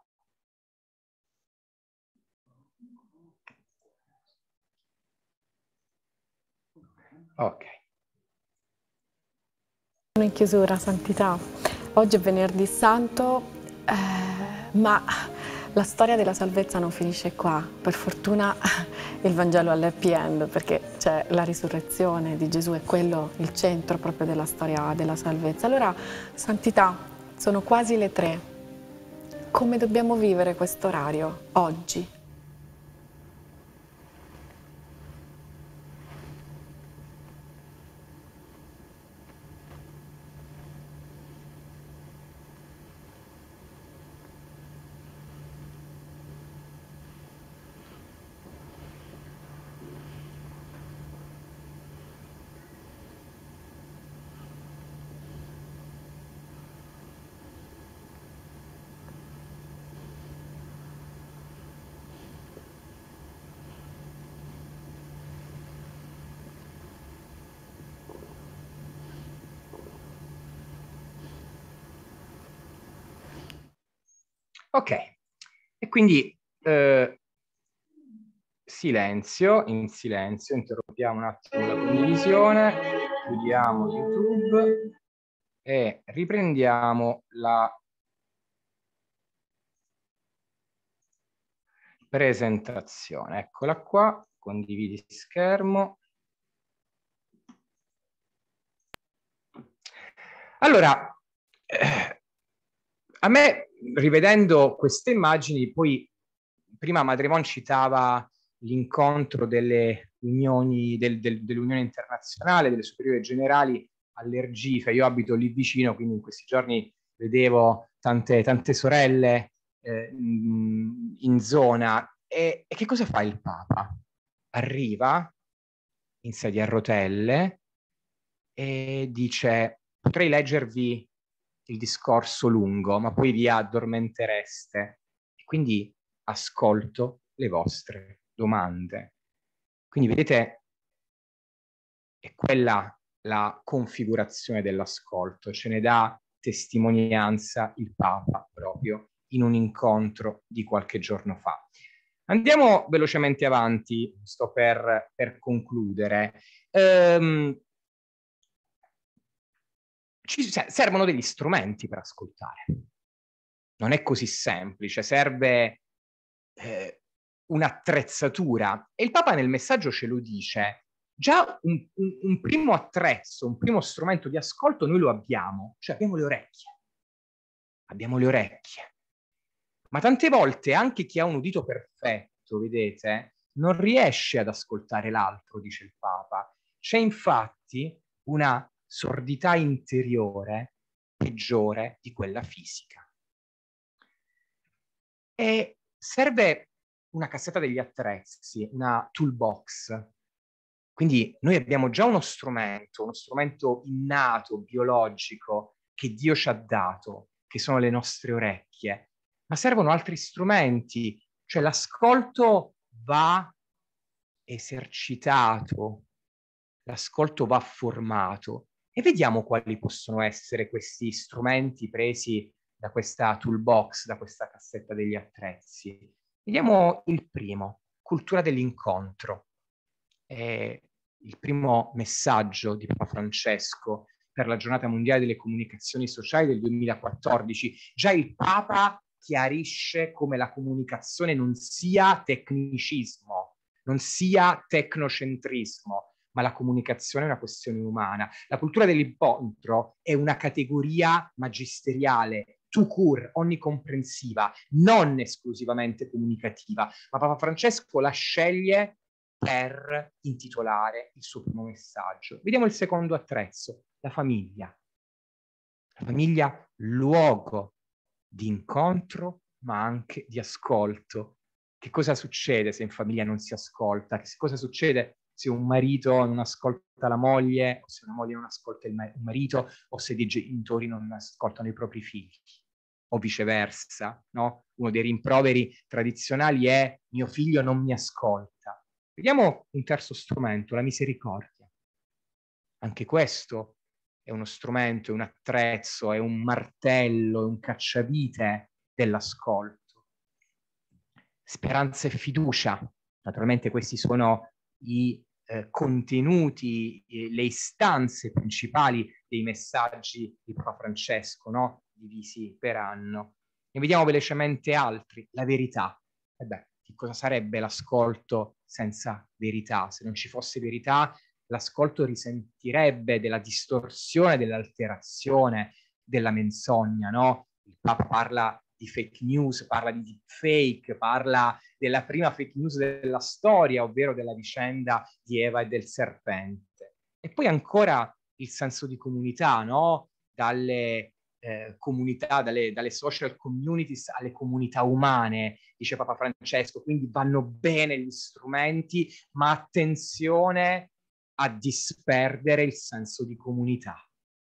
Ok. In chiusura, Santità. Oggi è venerdì santo, eh, ma la storia della salvezza non finisce qua. Per fortuna il Vangelo è l'happy end, perché c'è la risurrezione di Gesù, è quello il centro proprio della storia della salvezza. Allora, Santità, sono quasi le tre. Come dobbiamo vivere questo orario oggi? Ok, e quindi eh, silenzio, in silenzio, interrompiamo un attimo la condivisione, chiudiamo YouTube e riprendiamo la presentazione. Eccola qua, condividi schermo. Allora, eh, a me, rivedendo queste immagini, poi prima Madremon citava l'incontro delle unioni, del, del, dell'Unione Internazionale, delle Superiori Generali all'Ergife. Io abito lì vicino, quindi in questi giorni vedevo tante, tante sorelle eh, in, in zona. E, e che cosa fa il Papa? Arriva in sedia a rotelle e dice: potrei leggervi il discorso lungo, ma poi vi addormentereste. E quindi ascolto le vostre domande. Quindi vedete, è quella la configurazione dell'ascolto, ce ne dà testimonianza il Papa proprio in un incontro di qualche giorno fa. Andiamo velocemente avanti, sto per, per concludere. Ehm, ci servono degli strumenti per ascoltare. Non è così semplice, serve eh, un'attrezzatura. E il Papa nel messaggio ce lo dice. Già un, un, un primo attrezzo, un primo strumento di ascolto noi lo abbiamo, cioè abbiamo le orecchie. Abbiamo le orecchie. Ma tante volte anche chi ha un udito perfetto, vedete, non riesce ad ascoltare l'altro, dice il Papa. C'è infatti una sordità interiore peggiore di quella fisica. E serve una cassetta degli attrezzi, una toolbox. Quindi noi abbiamo già uno strumento, uno strumento innato, biologico, che Dio ci ha dato, che sono le nostre orecchie. Ma servono altri strumenti, cioè l'ascolto va esercitato, l'ascolto va formato. E vediamo quali possono essere questi strumenti presi da questa toolbox, da questa cassetta degli attrezzi. Vediamo il primo, cultura dell'incontro. È il primo messaggio di Papa Francesco per la giornata mondiale delle comunicazioni sociali del duemilaquattordici. Già il Papa chiarisce come la comunicazione non sia tecnicismo, non sia tecnocentrismo, ma la comunicazione è una questione umana. La cultura dell'incontro è una categoria magisteriale, tout court, onnicomprensiva, non esclusivamente comunicativa, ma Papa Francesco la sceglie per intitolare il suo primo messaggio. Vediamo il secondo attrezzo, la famiglia. La famiglia, luogo di incontro, ma anche di ascolto. Che cosa succede se in famiglia non si ascolta? Che cosa succede se un marito non ascolta la moglie, o se una moglie non ascolta il marito, o se dei genitori non ascoltano i propri figli, o viceversa, no? Uno dei rimproveri tradizionali è: mio figlio non mi ascolta. Vediamo un terzo strumento, la misericordia. Anche questo è uno strumento, è un attrezzo, è un martello, è un cacciavite dell'ascolto. Speranza e fiducia, naturalmente questi sono i eh, contenuti, eh, le istanze principali dei messaggi di Papa Francesco, no? Divisi per anno. Ne vediamo velocemente altri. La verità. E beh, che cosa sarebbe l'ascolto senza verità? Se non ci fosse verità, l'ascolto risentirebbe della distorsione, dell'alterazione, della menzogna, no? Il Papa parla di fake news, parla di deepfake, parla della prima fake news della storia, ovvero della vicenda di Eva e del serpente. E poi ancora il senso di comunità, no? Dalle eh, comunità, dalle, dalle social communities alle comunità umane, dice Papa Francesco, quindi vanno bene gli strumenti, ma attenzione a disperdere il senso di comunità.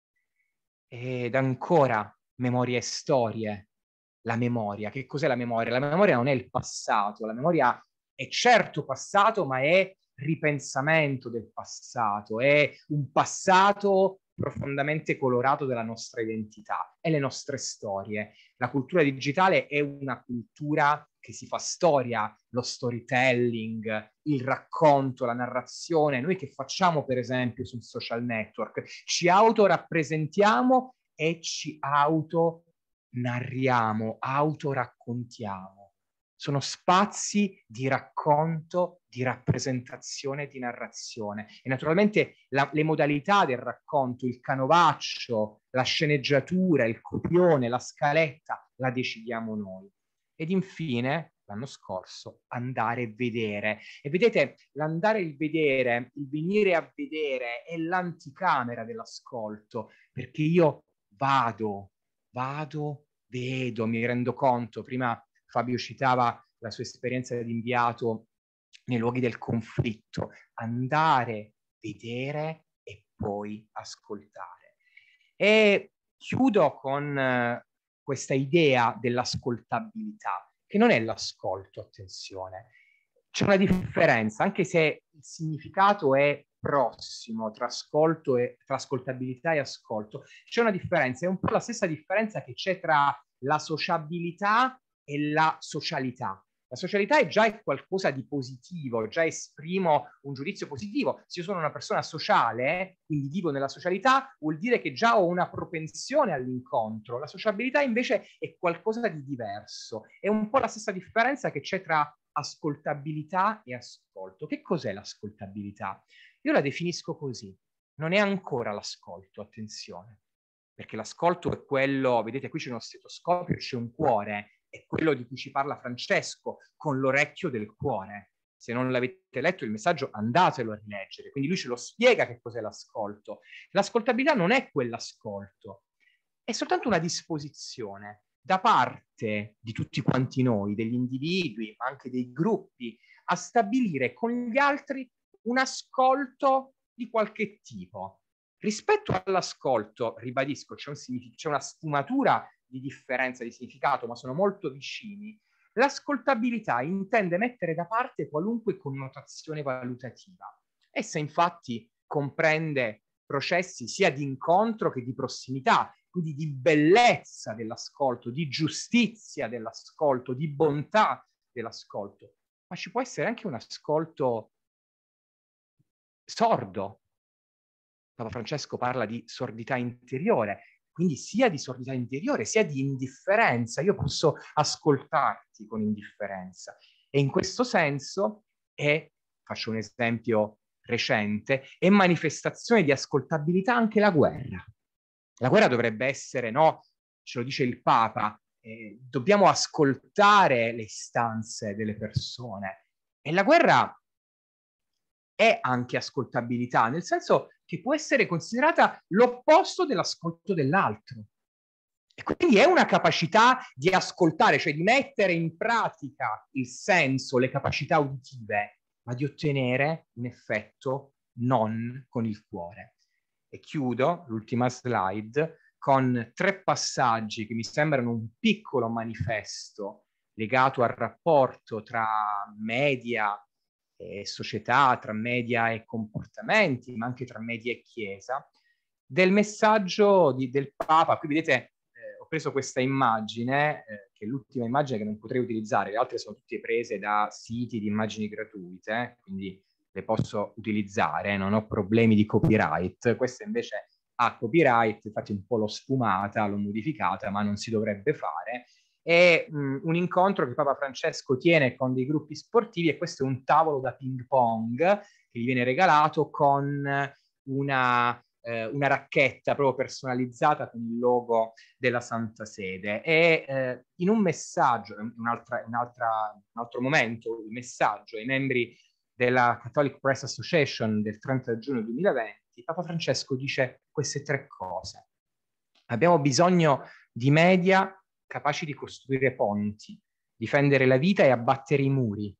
Ed ancora memoria e storie. La memoria, che cos'è la memoria? La memoria non è il passato, la memoria è certo passato, ma è ripensamento del passato, è un passato profondamente colorato della nostra identità e le nostre storie. La cultura digitale è una cultura che si fa storia, lo storytelling, il racconto, la narrazione. Noi che facciamo, per esempio, sul social network? Ci autorappresentiamo e ci auto narriamo, autoraccontiamo. Sono spazi di racconto, di rappresentazione, di narrazione. E naturalmente la, le modalità del racconto, il canovaccio, la sceneggiatura, il copione, la scaletta, la decidiamo noi. Ed infine, l'anno scorso, andare e vedere. E vedete, l'andare e vedere, il venire a vedere è l'anticamera dell'ascolto, perché io vado, vado, vedo, mi rendo conto. Prima Fabio citava la sua esperienza di inviato nei luoghi del conflitto. Andare, vedere e poi ascoltare. E chiudo con eh, questa idea dell'ascoltabilità, che non è l'ascolto, attenzione. C'è una differenza, anche se il significato è prossimo tra ascolto e tra ascoltabilità e ascolto. C'è una differenza, è un po' la stessa differenza che c'è tra la sociabilità e la socialità. La socialità è già qualcosa di positivo, già esprimo un giudizio positivo. Se io sono una persona sociale, quindi vivo nella socialità, vuol dire che già ho una propensione all'incontro. La sociabilità invece è qualcosa di diverso. È un po' la stessa differenza che c'è tra ascoltabilità e ascolto. Che cos'è l'ascoltabilità? Io la definisco così. Non è ancora l'ascolto, attenzione, perché l'ascolto è quello, vedete qui c'è uno stetoscopio, c'è un cuore, è quello di cui ci parla Francesco, con l'orecchio del cuore. Se non l'avete letto il messaggio, andatelo a rileggere. Quindi lui ce lo spiega che cos'è l'ascolto. L'ascoltabilità non è quell'ascolto, è soltanto una disposizione da parte di tutti quanti noi, degli individui, ma anche dei gruppi, a stabilire con gli altri un ascolto di qualche tipo. Rispetto all'ascolto, ribadisco, c'è, un c'è una sfumatura di differenza di significato, ma sono molto vicini. L'ascoltabilità intende mettere da parte qualunque connotazione valutativa. Essa infatti comprende processi sia di incontro che di prossimità, quindi di bellezza dell'ascolto, di giustizia dell'ascolto, di bontà dell'ascolto. Ma ci può essere anche un ascolto sordo. Papa Francesco parla di sordità interiore, quindi sia di sordità interiore, sia di indifferenza. Io posso ascoltarti con indifferenza. E in questo senso è, faccio un esempio recente, è manifestazione di ascoltabilità anche la guerra. La guerra dovrebbe essere, no, ce lo dice il Papa, eh, dobbiamo ascoltare le istanze delle persone. E la guerra è anche ascoltabilità, nel senso che può essere considerata l'opposto dell'ascolto dell'altro. E quindi è una capacità di ascoltare, cioè di mettere in pratica il senso, le capacità uditive, ma di ottenere un effetto non con il cuore. E chiudo l'ultima slide con tre passaggi che mi sembrano un piccolo manifesto legato al rapporto tra media e società, tra media e comportamenti, ma anche tra media e chiesa, del messaggio di, del Papa. Qui vedete, eh, ho preso questa immagine, eh, che è l'ultima immagine che non potrei utilizzare, le altre sono tutte prese da siti di immagini gratuite, quindi le posso utilizzare, non ho problemi di copyright. Questa invece ha copyright, infatti un po' l'ho sfumata, l'ho modificata, ma non si dovrebbe fare. È mh, un incontro che Papa Francesco tiene con dei gruppi sportivi, e questo è un tavolo da ping pong che gli viene regalato con una, eh, una racchetta proprio personalizzata con il logo della Santa Sede. E eh, in un messaggio, un'altra, un'altra, un altro momento, il messaggio ai membri della Catholic Press Association del trenta giugno duemilaventi, Papa Francesco dice queste tre cose. Abbiamo bisogno di media capaci di costruire ponti, difendere la vita e abbattere i muri,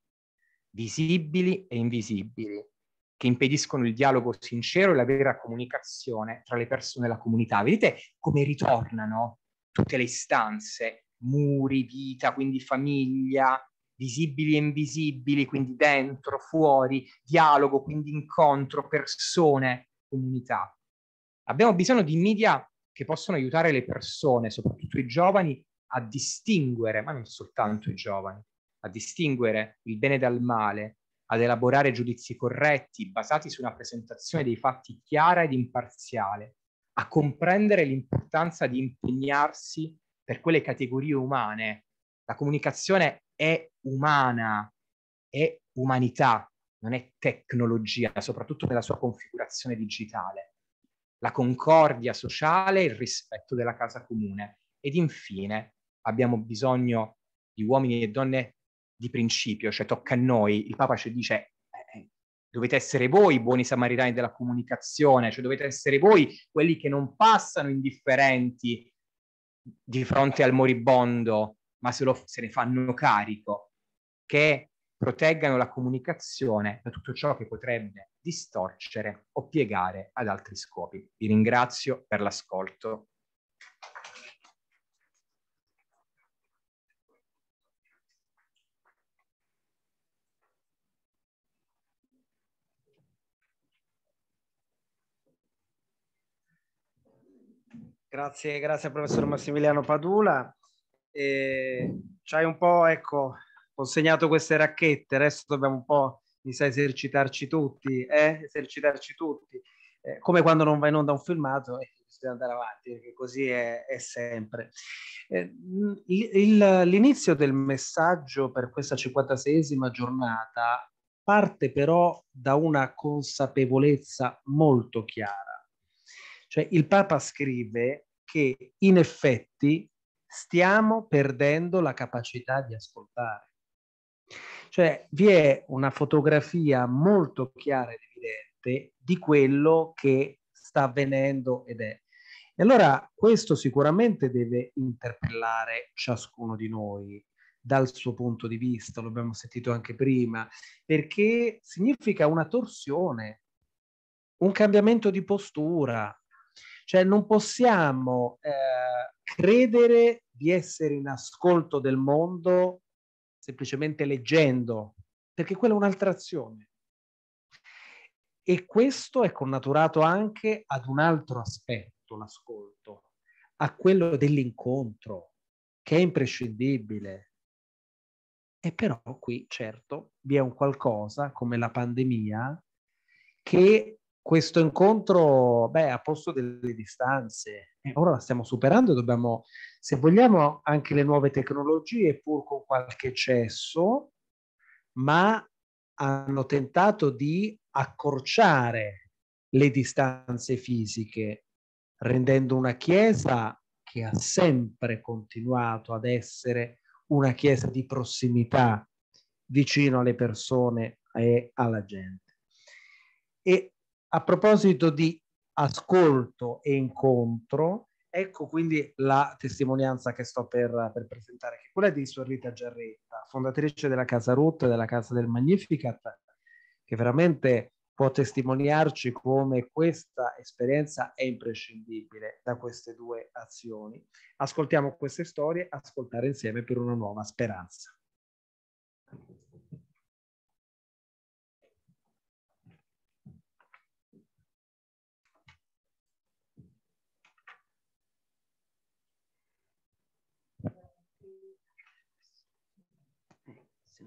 visibili e invisibili, che impediscono il dialogo sincero e la vera comunicazione tra le persone e la comunità. Vedete come ritornano tutte le istanze, muri, vita, quindi famiglia, visibili e invisibili, quindi dentro, fuori, dialogo, quindi incontro, persone, comunità. Abbiamo bisogno di media che possono aiutare le persone, soprattutto i giovani, a distinguere, ma non soltanto i giovani, a distinguere il bene dal male, ad elaborare giudizi corretti, basati su una presentazione dei fatti chiara ed imparziale, a comprendere l'importanza di impegnarsi per quelle categorie umane. La comunicazione è umana, è umanità, non è tecnologia, soprattutto nella sua configurazione digitale. La concordia sociale e il rispetto della casa comune. Ed infine abbiamo bisogno di uomini e donne di principio, cioè tocca a noi. Il Papa ci dice eh, dovete essere voi i buoni samaritani della comunicazione, cioè dovete essere voi quelli che non passano indifferenti di fronte al moribondo, ma se, lo, se ne fanno carico, che proteggano la comunicazione da tutto ciò che potrebbe distorcere o piegare ad altri scopi. Vi ringrazio per l'ascolto. Grazie, grazie al professor Massimiliano Padula. Eh, ci hai un po', ecco, consegnato queste racchette, adesso dobbiamo un po', mi sa, esercitarci tutti, eh? Esercitarci tutti. Eh, come quando non va in onda un filmato, eh, bisogna andare avanti, perché così è, è sempre. Eh, il, l'inizio del messaggio per questa cinquantaseiesima giornata parte però da una consapevolezza molto chiara. Cioè il Papa scrive che in effetti stiamo perdendo la capacità di ascoltare. Cioè vi è una fotografia molto chiara ed evidente di quello che sta avvenendo ed è. E allora questo sicuramente deve interpellare ciascuno di noi dal suo punto di vista, lo abbiamo sentito anche prima, perché significa una torsione, un cambiamento di postura. Cioè non possiamo eh, credere di essere in ascolto del mondo semplicemente leggendo, perché quella è un'altra azione. E questo è connaturato anche ad un altro aspetto, l'ascolto, a quello dell'incontro, che è imprescindibile. E però qui, certo, vi è un qualcosa, come la pandemia, che questo incontro, beh, ha posto delle distanze. E ora la stiamo superando e dobbiamo, se vogliamo, anche le nuove tecnologie, pur con qualche eccesso, ma hanno tentato di accorciare le distanze fisiche, rendendo una Chiesa che ha sempre continuato ad essere una Chiesa di prossimità, vicino alle persone e alla gente. E a proposito di ascolto e incontro, ecco quindi la testimonianza che sto per, per presentare, che è quella di Suor Rita Giarretta, fondatrice della Casa Ruth e della Casa del Magnificat, che veramente può testimoniarci come questa esperienza è imprescindibile da queste due azioni. Ascoltiamo queste storie, ascoltare insieme per una nuova speranza.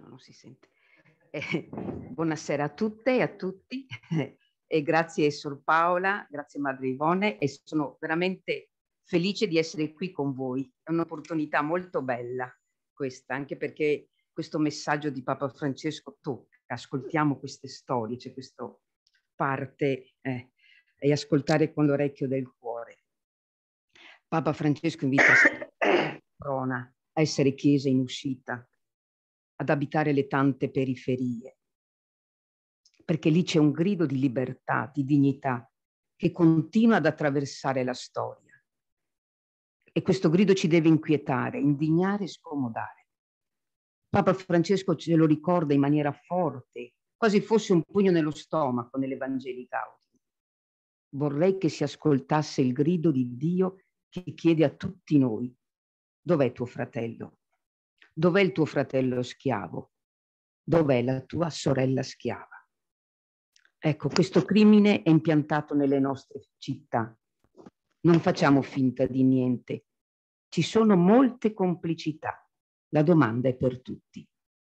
no, non si sente. Eh, buonasera a tutte e a tutti e grazie Sor Paola, grazie Madre Ivone, e sono veramente felice di essere qui con voi. È un'opportunità molto bella questa, anche perché questo messaggio di Papa Francesco tocca, ascoltiamo queste storie, c'è questa parte eh, e ascoltare con l'orecchio del cuore. Papa Francesco invita a prona a essere chiesa in uscita, ad abitare le tante periferie, perché lì c'è un grido di libertà, di dignità, che continua ad attraversare la storia. E questo grido ci deve inquietare, indignare e scomodare. Papa Francesco ce lo ricorda in maniera forte, quasi fosse un pugno nello stomaco nell'Evangelii Gaudium. Vorrei che si ascoltasse il grido di Dio che chiede a tutti noi: dov'è tuo fratello? Dov'è il tuo fratello schiavo? Dov'è la tua sorella schiava? Ecco, questo crimine è impiantato nelle nostre città. Non facciamo finta di niente. Ci sono molte complicità. La domanda è per tutti.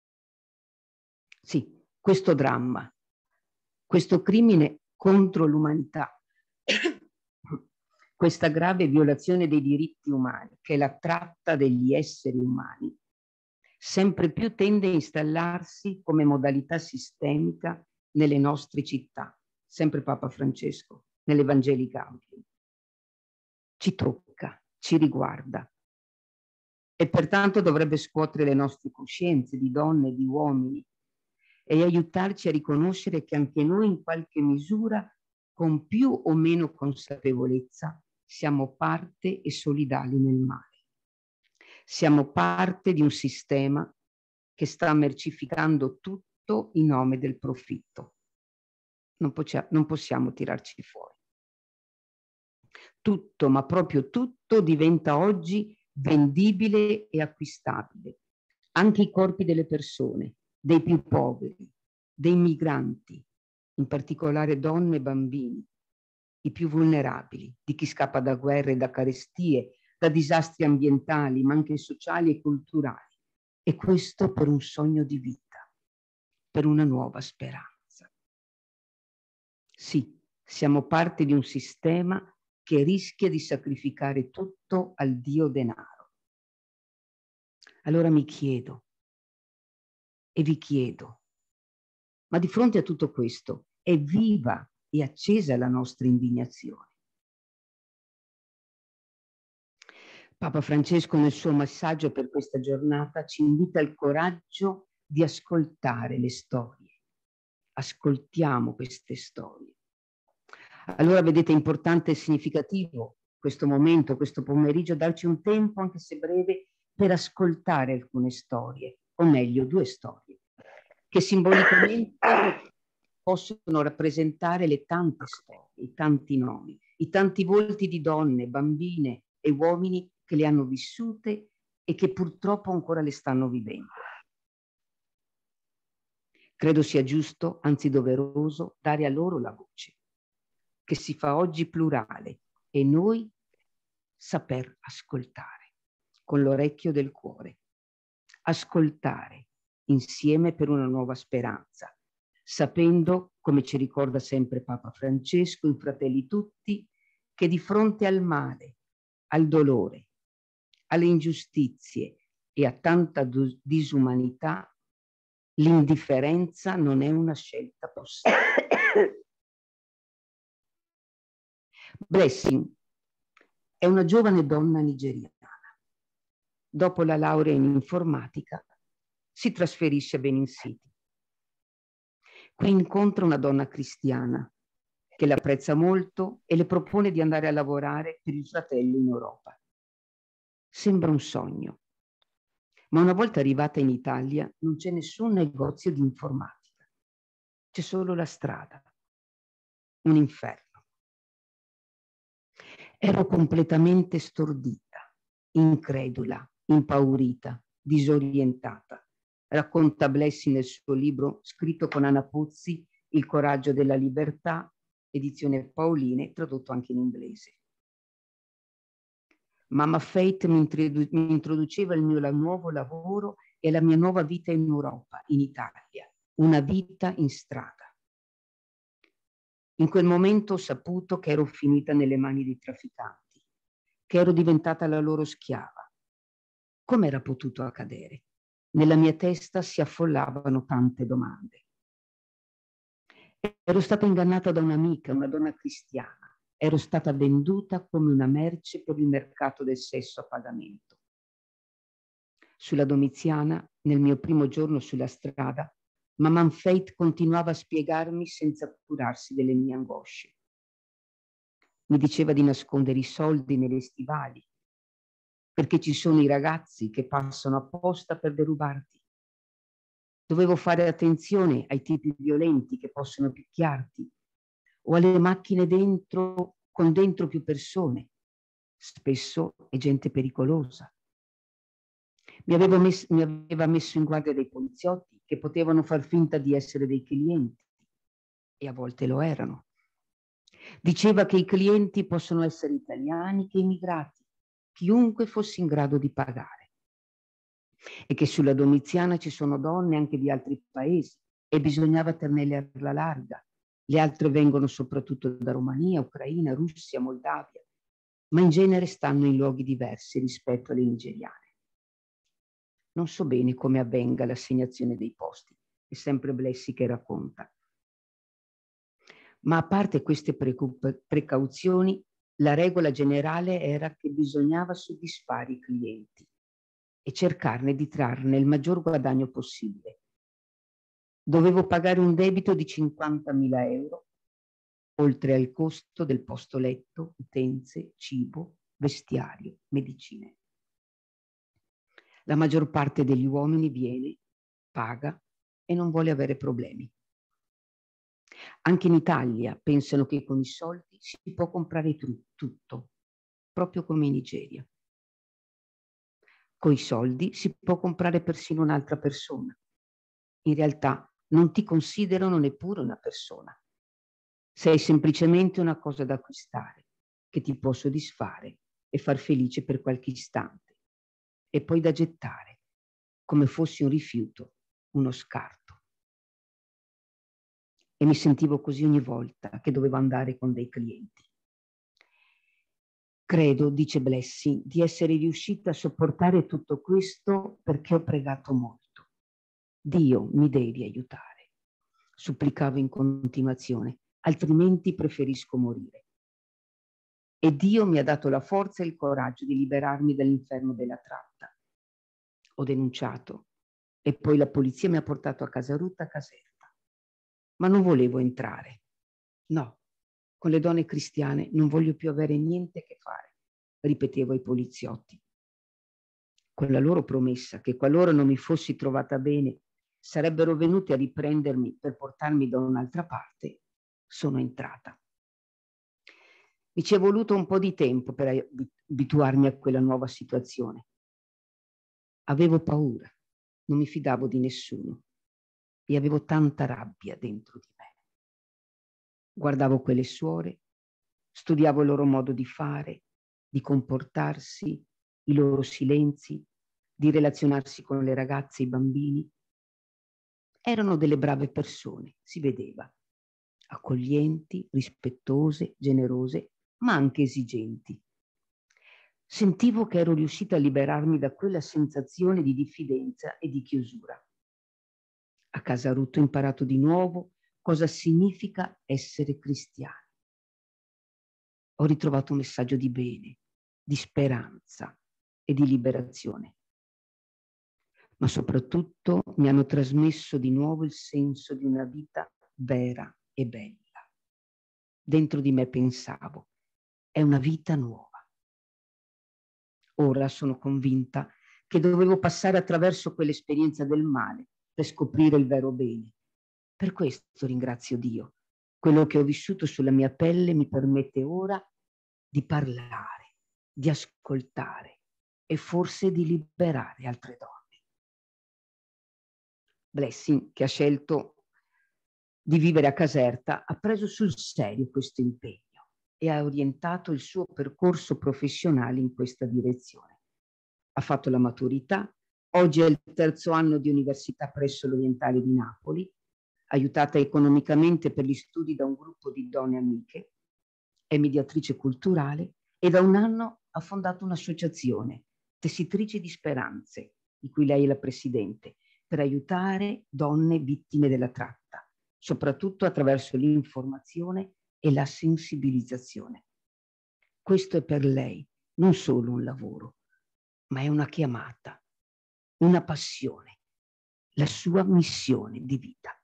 Sì, questo dramma, questo crimine contro l'umanità, questa grave violazione dei diritti umani, che è la tratta degli esseri umani, sempre più tende a installarsi come modalità sistemica nelle nostre città, sempre Papa Francesco, nell'Evangelii Gaudium. Ci tocca, ci riguarda e pertanto dovrebbe scuotere le nostre coscienze di donne e di uomini e aiutarci a riconoscere che anche noi in qualche misura, con più o meno consapevolezza, siamo parte e solidali nel male. Siamo parte di un sistema che sta mercificando tutto in nome del profitto. Non, poscia- non possiamo tirarci fuori. Tutto, ma proprio tutto, diventa oggi vendibile e acquistabile. Anche i corpi delle persone, dei più poveri, dei migranti, in particolare donne e bambini, i più vulnerabili, di chi scappa da guerre e da carestie, da disastri ambientali, ma anche sociali e culturali. E questo per un sogno di vita, per una nuova speranza. Sì, siamo parte di un sistema che rischia di sacrificare tutto al Dio denaro. Allora mi chiedo, e vi chiedo, ma di fronte a tutto questo è viva e accesa la nostra indignazione? Papa Francesco nel suo messaggio per questa giornata ci invita al coraggio di ascoltare le storie. Ascoltiamo queste storie. Allora vedete, è importante e significativo questo momento, questo pomeriggio, darci un tempo, anche se breve, per ascoltare alcune storie, o meglio due storie, che simbolicamente possono rappresentare le tante storie, i tanti nomi, i tanti volti di donne, bambine e uomini che le hanno vissute e che purtroppo ancora le stanno vivendo. Credo sia giusto, anzi doveroso, dare a loro la voce, che si fa oggi plurale, e noi saper ascoltare con l'orecchio del cuore, ascoltare insieme per una nuova speranza, sapendo, come ci ricorda sempre Papa Francesco, in Fratelli Tutti, che di fronte al male, al dolore, alle ingiustizie e a tanta disumanità, l'indifferenza non è una scelta possibile. Blessing è una giovane donna nigeriana. Dopo la laurea in informatica si trasferisce a Benin City. Qui incontra una donna cristiana che l'apprezza molto e le propone di andare a lavorare per il fratello in Europa. Sembra un sogno, ma una volta arrivata in Italia non c'è nessun negozio di informatica. C'è solo la strada, un inferno. Ero completamente stordita, incredula, impaurita, disorientata, racconta Blessing nel suo libro scritto con Anna Pozzi, Il coraggio della libertà, edizione Paoline, tradotto anche in inglese. Mamma Faith mi, introdu- mi introduceva il mio la nuovo lavoro e alla mia nuova vita in Europa, in Italia, una vita in strada. In quel momento ho saputo che ero finita nelle mani dei trafficanti, che ero diventata la loro schiava. Come era potuto accadere? Nella mia testa si affollavano tante domande. Ero stata ingannata da un'amica, una donna cristiana. Ero stata venduta come una merce per il mercato del sesso a pagamento. Sulla Domiziana, nel mio primo giorno sulla strada, Maman Faith continuava a spiegarmi senza curarsi delle mie angosce. Mi diceva di nascondere i soldi negli stivali, perché ci sono i ragazzi che passano apposta per derubarti. Dovevo fare attenzione ai tipi violenti che possono picchiarti o alle macchine dentro, con dentro più persone. Spesso è gente pericolosa. Mi, avevo messo, mi aveva messo in guardia dei poliziotti che potevano far finta di essere dei clienti e a volte lo erano. Diceva che i clienti possono essere italiani che immigrati, chiunque fosse in grado di pagare. E che sulla Domiziana ci sono donne anche di altri paesi e bisognava tenerle alla larga. Le altre vengono soprattutto da Romania, Ucraina, Russia, Moldavia, ma in genere stanno in luoghi diversi rispetto alle nigeriane. Non so bene come avvenga l'assegnazione dei posti, è sempre Blessi che racconta. Ma a parte queste precauzioni, la regola generale era che bisognava soddisfare i clienti e cercarne di trarne il maggior guadagno possibile. Dovevo pagare un debito di cinquantamila euro, oltre al costo del posto letto, utenze, cibo, vestiario, medicine. La maggior parte degli uomini viene, paga e non vuole avere problemi. Anche in Italia pensano che con i soldi si può comprare tutto, proprio come in Nigeria. Con i soldi si può comprare persino un'altra persona. In realtà non ti considerano neppure una persona. Sei semplicemente una cosa da acquistare, che ti può soddisfare e far felice per qualche istante, e poi da gettare, come fossi un rifiuto, uno scarto. E mi sentivo così ogni volta che dovevo andare con dei clienti. Credo, dice Blessing, di essere riuscita a sopportare tutto questo perché ho pregato molto. Dio, mi devi aiutare, supplicavo in continuazione, altrimenti preferisco morire. E Dio mi ha dato la forza e il coraggio di liberarmi dall'inferno della tratta. Ho denunciato e poi la polizia mi ha portato a Caserta, Caserta. Ma non volevo entrare. No, con le donne cristiane non voglio più avere niente a che fare, ripetevo ai poliziotti. Con la loro promessa che qualora non mi fossi trovata bene sarebbero venuti a riprendermi per portarmi da un'altra parte, sono entrata. Mi ci è voluto un po' di tempo per abituarmi a quella nuova situazione. Avevo paura, non mi fidavo di nessuno e avevo tanta rabbia dentro di me. Guardavo quelle suore, studiavo il loro modo di fare, di comportarsi, i loro silenzi, di relazionarsi con le ragazze e i bambini. Erano delle brave persone, si vedeva, accoglienti, rispettose, generose, ma anche esigenti. Sentivo che ero riuscita a liberarmi da quella sensazione di diffidenza e di chiusura. A Caserta ho imparato di nuovo cosa significa essere cristiani. Ho ritrovato un messaggio di bene, di speranza e di liberazione. Ma soprattutto mi hanno trasmesso di nuovo il senso di una vita vera e bella. Dentro di me pensavo, è una vita nuova. Ora sono convinta che dovevo passare attraverso quell'esperienza del male per scoprire il vero bene. Per questo ringrazio Dio. Quello che ho vissuto sulla mia pelle mi permette ora di parlare, di ascoltare e forse di liberare altre donne. Blessing, che ha scelto di vivere a Caserta, ha preso sul serio questo impegno e ha orientato il suo percorso professionale in questa direzione. Ha fatto la maturità, Oggi è il terzo anno di università presso l'Orientale di Napoli, aiutata economicamente per gli studi da un gruppo di donne amiche, è mediatrice culturale e da un anno ha fondato un'associazione, Tessitrici di Speranze, di cui lei è la presidente, per aiutare donne vittime della tratta, soprattutto attraverso l'informazione e la sensibilizzazione. Questo è per lei non solo un lavoro, ma è una chiamata, una passione, la sua missione di vita.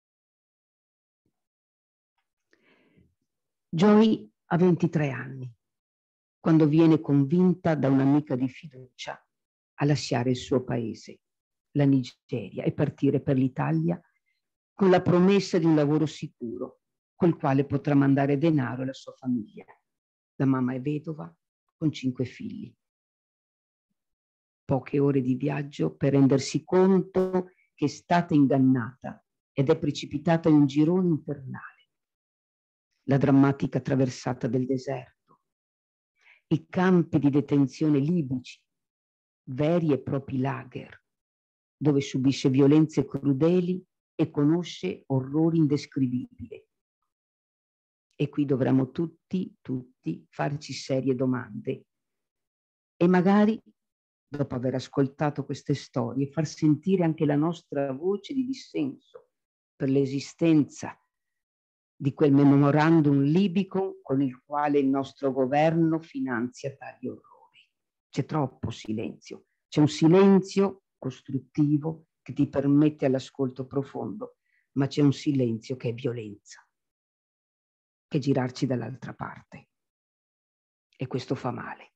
Joy ha ventitré anni, quando viene convinta da un'amica di fiducia a lasciare il suo paese, la Nigeria, e partire per l'Italia con la promessa di un lavoro sicuro, col quale potrà mandare denaro alla sua famiglia. La mamma è vedova con cinque figli. Poche ore di viaggio per rendersi conto che è stata ingannata ed è precipitata in un girone infernale. La drammatica traversata del deserto, i campi di detenzione libici, veri e propri lager, dove subisce violenze crudeli e conosce orrori indescrivibili. E qui dovremo tutti, tutti farci serie domande e magari, dopo aver ascoltato queste storie, far sentire anche la nostra voce di dissenso per l'esistenza di quel memorandum libico con il quale il nostro governo finanzia tali orrori. C'è troppo silenzio, c'è un silenzio costruttivo che ti permette all'ascolto profondo, ma c'è un silenzio che è violenza, che è girarci dall'altra parte. E questo fa male.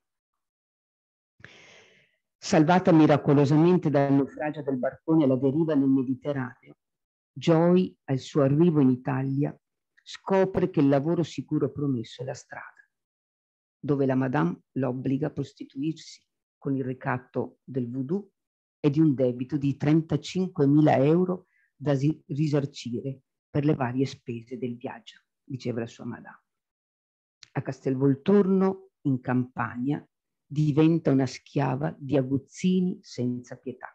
Salvata miracolosamente dal naufragio del barcone alla deriva nel Mediterraneo, Joy, al suo arrivo in Italia, scopre che il lavoro sicuro promesso è la strada, dove la madame l'obbliga a prostituirsi con il ricatto del voodoo e di un debito di trentacinquemila euro da risarcire per le varie spese del viaggio, diceva la sua madame. A Castelvolturno, in Campania, diventa una schiava di aguzzini senza pietà.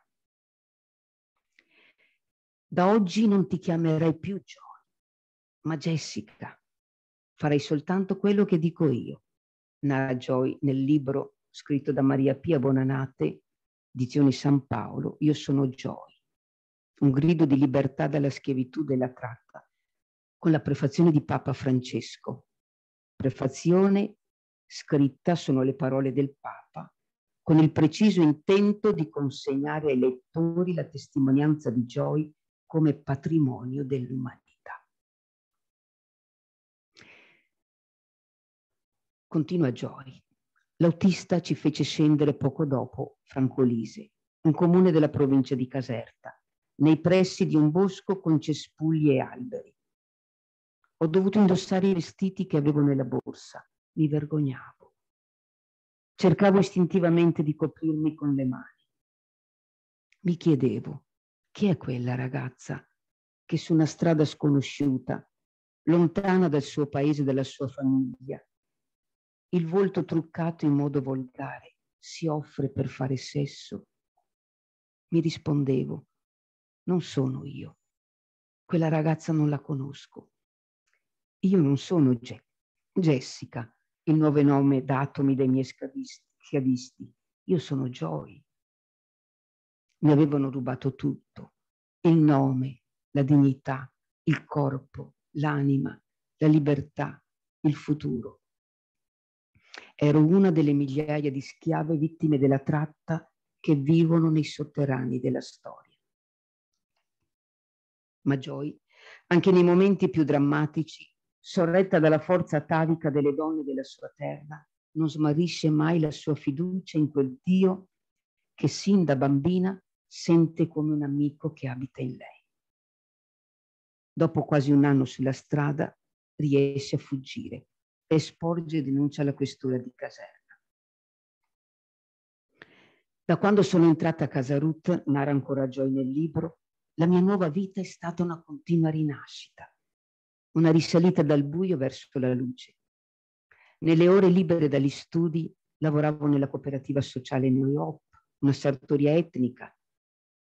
Da oggi non ti chiamerai più Joy, ma Jessica. Farai soltanto quello che dico io, narra Joy nel libro scritto da Maria Pia Bonanate, edizioni San Paolo, Io sono Joy, un grido di libertà dalla schiavitù della tratta, con la prefazione di Papa Francesco. Prefazione scritta sono le parole del Papa, con il preciso intento di consegnare ai lettori la testimonianza di Joy come patrimonio dell'umanità. Continua Joy. L'autista ci fece scendere poco dopo Francolise, un comune della provincia di Caserta, nei pressi di un bosco con cespugli e alberi. Ho dovuto indossare i vestiti che avevo nella borsa. Mi vergognavo. Cercavo istintivamente di coprirmi con le mani. Mi chiedevo, chi è quella ragazza che su una strada sconosciuta, lontana dal suo paese e dalla sua famiglia, il volto truccato in modo volgare, si offre per fare sesso? Mi rispondevo, non sono io. Quella ragazza non la conosco. Io non sono Je- Jessica, il nuovo nome datomi dai miei schiavisti. schiavisti. Io sono Joy. Mi avevano rubato tutto, il nome, la dignità, il corpo, l'anima, la libertà, il futuro. Ero una delle migliaia di schiave vittime della tratta che vivono nei sotterranei della storia. Ma Joy, anche nei momenti più drammatici, sorretta dalla forza atavica delle donne della sua terra, non smarrisce mai la sua fiducia in quel Dio che sin da bambina sente come un amico che abita in lei. Dopo quasi un anno sulla strada riesce a fuggire e sporge e denuncia la questura di Caserta. Da quando sono entrata a Casa Ruth, narra ancora Joy nel libro, la mia nuova vita è stata una continua rinascita, una risalita dal buio verso la luce. Nelle ore libere dagli studi lavoravo nella cooperativa sociale New Hope, una sartoria etnica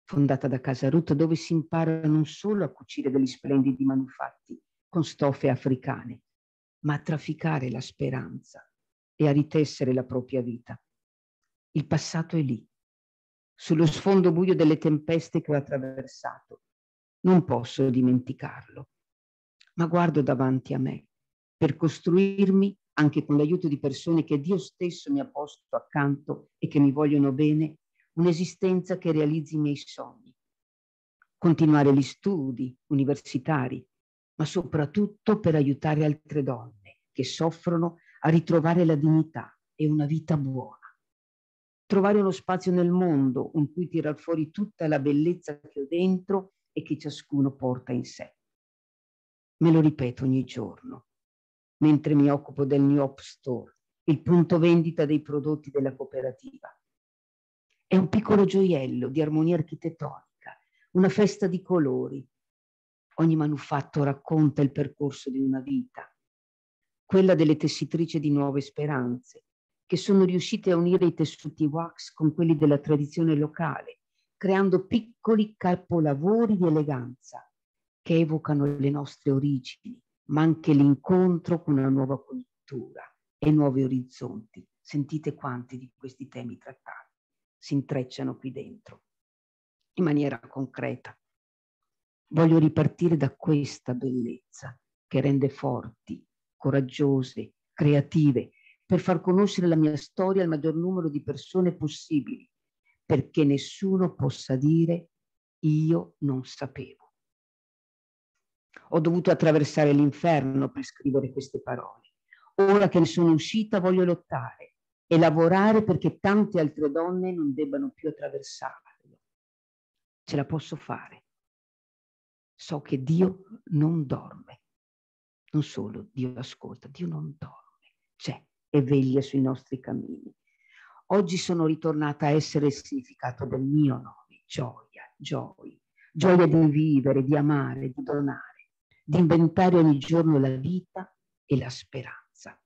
fondata da Casa Ruth, dove si impara non solo a cucire degli splendidi manufatti con stoffe africane, ma a trafficare la speranza e a ritessere la propria vita. Il passato è lì, sullo sfondo buio delle tempeste che ho attraversato. Non posso dimenticarlo, ma guardo davanti a me per costruirmi, anche con l'aiuto di persone che Dio stesso mi ha posto accanto e che mi vogliono bene, un'esistenza che realizzi i miei sogni. Continuare gli studi universitari, ma soprattutto per aiutare altre donne che soffrono a ritrovare la dignità e una vita buona. Trovare uno spazio nel mondo in cui tirar fuori tutta la bellezza che ho dentro e che ciascuno porta in sé. Me lo ripeto ogni giorno, mentre mi occupo del New Hope Store, il punto vendita dei prodotti della cooperativa. È un piccolo gioiello di armonia architettonica, una festa di colori. Ogni manufatto racconta il percorso di una vita, quella delle tessitrici di Nuove Speranze, che sono riuscite a unire i tessuti wax con quelli della tradizione locale, creando piccoli capolavori di eleganza che evocano le nostre origini, ma anche l'incontro con una nuova cultura e nuovi orizzonti. Sentite quanti di questi temi trattati si intrecciano qui dentro, in maniera concreta. Voglio ripartire da questa bellezza che rende forti, coraggiose, creative, per far conoscere la mia storia al maggior numero di persone possibili, perché nessuno possa dire io non sapevo. Ho dovuto attraversare l'inferno per scrivere queste parole. Ora che ne sono uscita voglio lottare e lavorare perché tante altre donne non debbano più attraversarlo. Ce la posso fare. So che Dio non dorme. Non solo Dio ascolta, Dio non dorme. C'è e veglia sui nostri cammini. Oggi sono ritornata a essere il significato del mio nome, gioia, gioia, gioia di vivere, di amare, di donare, di inventare ogni giorno la vita e la speranza.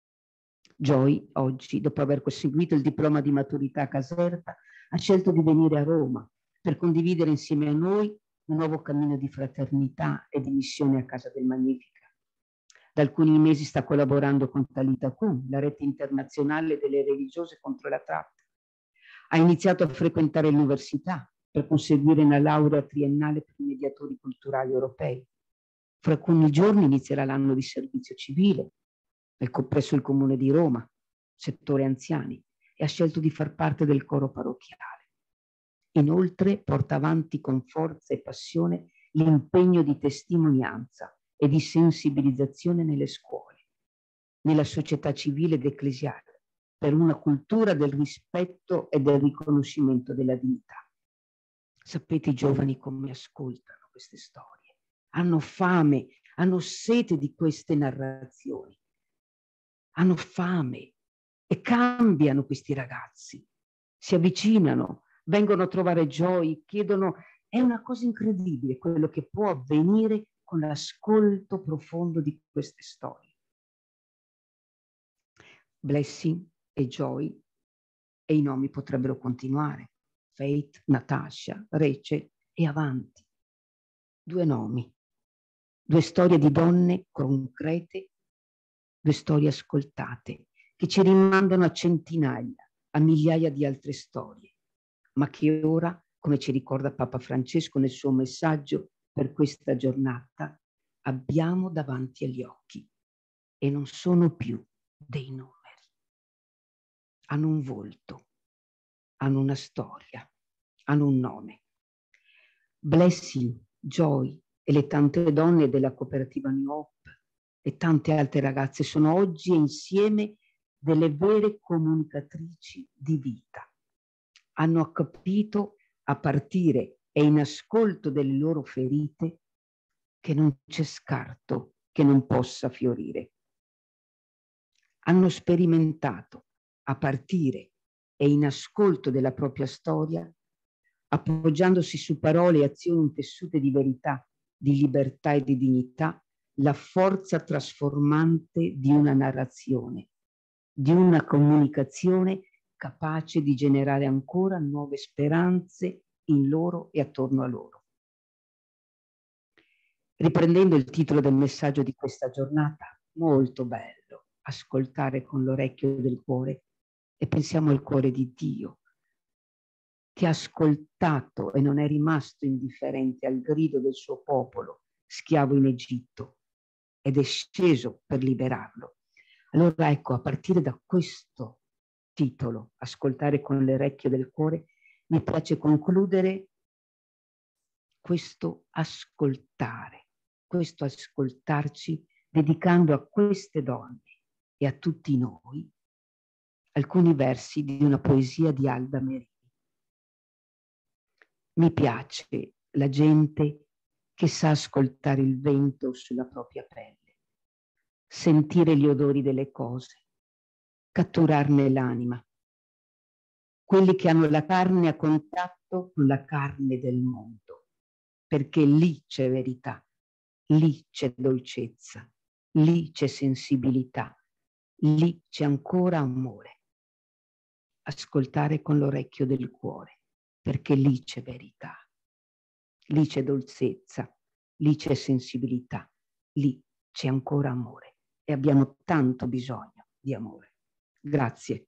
Joy oggi, dopo aver conseguito il diploma di maturità a Caserta, ha scelto di venire a Roma per condividere insieme a noi un nuovo cammino di fraternità e di missione a Casa del Magnifica. Da alcuni mesi sta collaborando con Talita Kum, la rete internazionale delle religiose contro la tratta. Ha iniziato a frequentare l'università per conseguire una laurea triennale per i mediatori culturali europei. Fra alcuni giorni inizierà l'anno di servizio civile presso il Comune di Roma, settore anziani, e ha scelto di far parte del coro parrocchiale. Inoltre porta avanti con forza e passione l'impegno di testimonianza e di sensibilizzazione nelle scuole, nella società civile ed ecclesiale, per una cultura del rispetto e del riconoscimento della dignità. Sapete i giovani come ascoltano queste storie? Hanno fame, hanno sete di queste narrazioni. Hanno fame e cambiano questi ragazzi. Si avvicinano, vengono a trovare Joy, chiedono. È una cosa incredibile quello che può avvenire con l'ascolto profondo di queste storie. Blessing e Joy, e i nomi potrebbero continuare. Faith, Natasha, Rachel e avanti. Due nomi, due storie di donne concrete, due storie ascoltate, che ci rimandano a centinaia, a migliaia di altre storie, ma che ora, come ci ricorda Papa Francesco nel suo messaggio per questa giornata, abbiamo davanti agli occhi e non sono più dei numeri. Hanno un volto, hanno una storia, hanno un nome. Blessing, Joy e le tante donne della cooperativa New Hope e tante altre ragazze sono oggi insieme delle vere comunicatrici di vita. Hanno capito a partire e in ascolto delle loro ferite che non c'è scarto che non possa fiorire. Hanno sperimentato a partire e in ascolto della propria storia, appoggiandosi su parole e azioni intessute di verità, di libertà e di dignità, la forza trasformante di una narrazione, di una comunicazione capace di generare ancora nuove speranze in loro e attorno a loro. Riprendendo il titolo del messaggio di questa giornata, molto bello ascoltare con l'orecchio del cuore, e pensiamo al cuore di Dio, che ha ascoltato e non è rimasto indifferente al grido del suo popolo, schiavo in Egitto, ed è sceso per liberarlo. Allora ecco, a partire da questo titolo, ascoltare con l'orecchio del cuore, mi piace concludere questo ascoltare, questo ascoltarci, dedicando a queste donne e a tutti noi alcuni versi di una poesia di Alda Merini. Mi piace la gente che sa ascoltare il vento sulla propria pelle, sentire gli odori delle cose, catturarne l'anima. Quelli che hanno la carne a contatto con la carne del mondo, perché lì c'è verità, lì c'è dolcezza, lì c'è sensibilità, lì c'è ancora amore. Ascoltare con l'orecchio del cuore, perché lì c'è verità, lì c'è dolcezza, lì c'è sensibilità, lì c'è ancora amore e abbiamo tanto bisogno di amore. Grazie.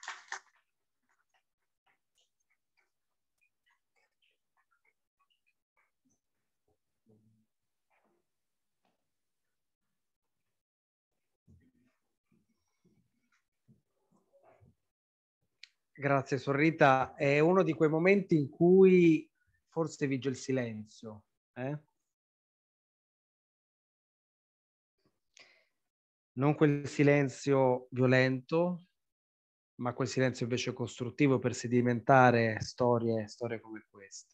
Grazie Sorrita, è uno di quei momenti in cui forse vige il silenzio. Eh? Non quel silenzio violento, ma quel silenzio invece costruttivo per sedimentare storie, storie come queste.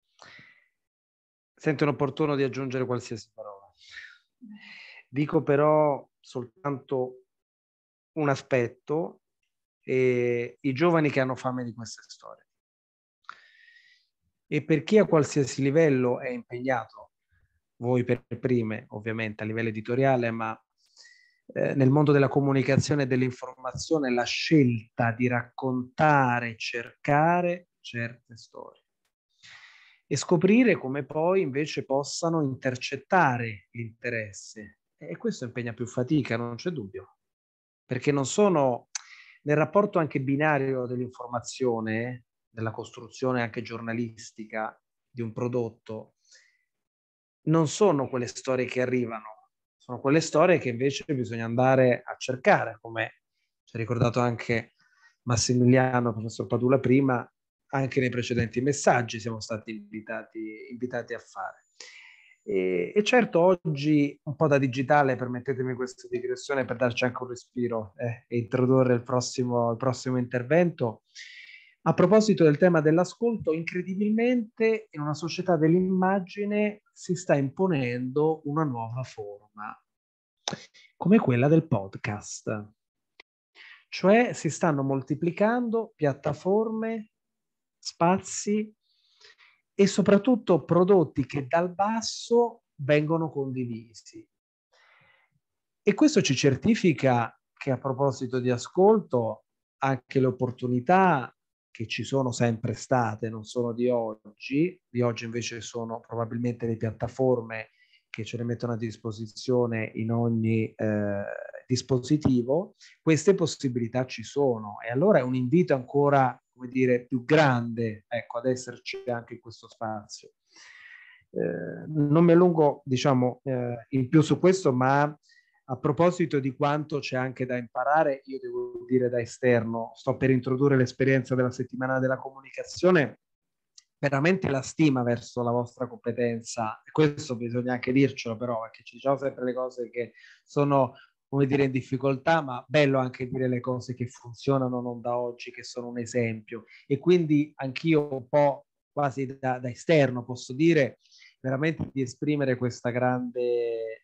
Sento inopportuno di aggiungere qualsiasi parola. Dico però soltanto un aspetto: e i giovani che hanno fame di queste storie. E per chi a qualsiasi livello è impegnato, voi per prime ovviamente a livello editoriale, ma eh, nel mondo della comunicazione e dell'informazione, la scelta di raccontare, cercare certe storie e scoprire come poi invece possano intercettare l'interesse. E questo impegna più fatica, non c'è dubbio, perché non sono... Nel rapporto anche binario dell'informazione, della costruzione anche giornalistica di un prodotto, non sono quelle storie che arrivano, sono quelle storie che invece bisogna andare a cercare, come ci ha ricordato anche Massimiliano, professor Padula prima, anche nei precedenti messaggi siamo stati invitati, invitati a fare. E, e certo oggi un po' da digitale, permettetemi questa digressione per darci anche un respiro eh, e introdurre il prossimo, il prossimo intervento. A proposito del tema dell'ascolto, incredibilmente in una società dell'immagine si sta imponendo una nuova forma, come quella del podcast. Cioè si stanno moltiplicando piattaforme, spazi e soprattutto prodotti che dal basso vengono condivisi. E questo ci certifica che, a proposito di ascolto, anche le opportunità che ci sono sempre state non sono di oggi, di oggi invece sono probabilmente le piattaforme che ce le mettono a disposizione in ogni eh, dispositivo. Queste possibilità ci sono e allora è un invito ancora, come dire, più grande, ecco, ad esserci anche in questo spazio. Eh, non mi allungo, diciamo, eh, in più su questo, ma a proposito di quanto c'è anche da imparare, io devo dire da esterno, sto per introdurre l'esperienza della settimana della comunicazione, veramente la stima verso la vostra competenza, e questo bisogna anche dircelo però, perché ci diciamo sempre le cose che sono, come dire, in difficoltà, ma bello anche dire le cose che funzionano non da oggi, che sono un esempio. E quindi anch'io un po' quasi da, da esterno posso dire veramente di esprimere questa grande,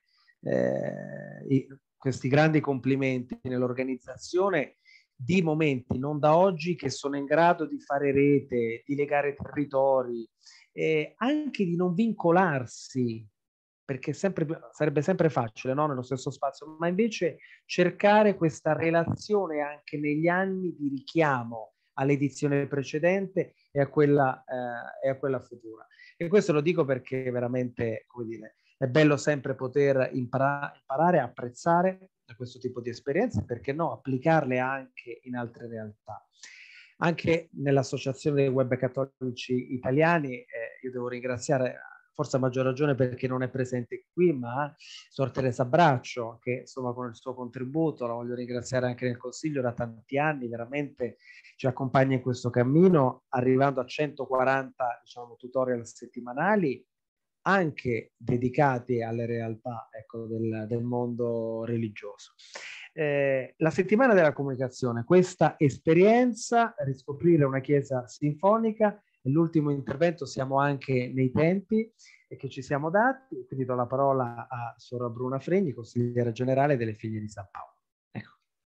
eh, questi grandi complimenti nell'organizzazione di momenti non da oggi che sono in grado di fare rete, di legare territori, e anche di non vincolarsi, perché sempre, sarebbe sempre facile, no? Nello stesso spazio, ma invece cercare questa relazione anche negli anni di richiamo, all'edizione precedente e a quella, eh, e a quella futura. E questo lo dico perché veramente, come dire, è bello sempre poter impara- imparare a apprezzare questo tipo di esperienze, perché no, applicarle anche in altre realtà. Anche nell'Associazione dei Web Cattolici Italiani, eh, io devo ringraziare, forse a maggior ragione perché non è presente qui, ma Sor Teresa Braccio, che insomma con il suo contributo, la voglio ringraziare anche nel Consiglio da tanti anni, veramente ci accompagna in questo cammino, arrivando a centoquaranta, diciamo, tutorial settimanali, anche dedicati alle realtà, ecco, del, del mondo religioso. Eh, la settimana della comunicazione, questa esperienza, riscoprire una chiesa sinfonica, nell'ultimo intervento siamo anche nei tempi che ci siamo dati, quindi do la parola a Sor Bruna Fregni, consigliera generale delle Figlie di San Paolo. Ecco.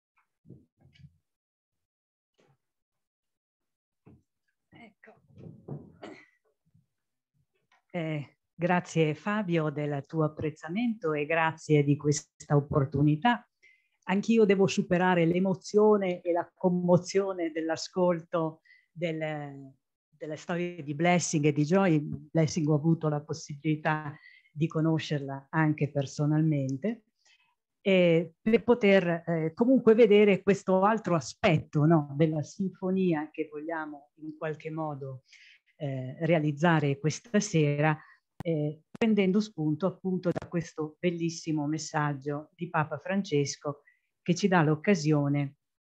Ecco. Eh, grazie Fabio del tuo apprezzamento e grazie di questa opportunità. Anch'io devo superare l'emozione e la commozione dell'ascolto del, delle storie di Blessing e di Joy. Blessing ho avuto la possibilità di conoscerla anche personalmente, e per poter eh, comunque vedere questo altro aspetto, no, della sinfonia che vogliamo in qualche modo eh, realizzare questa sera, eh, prendendo spunto appunto da questo bellissimo messaggio di Papa Francesco, che ci dà l'occasione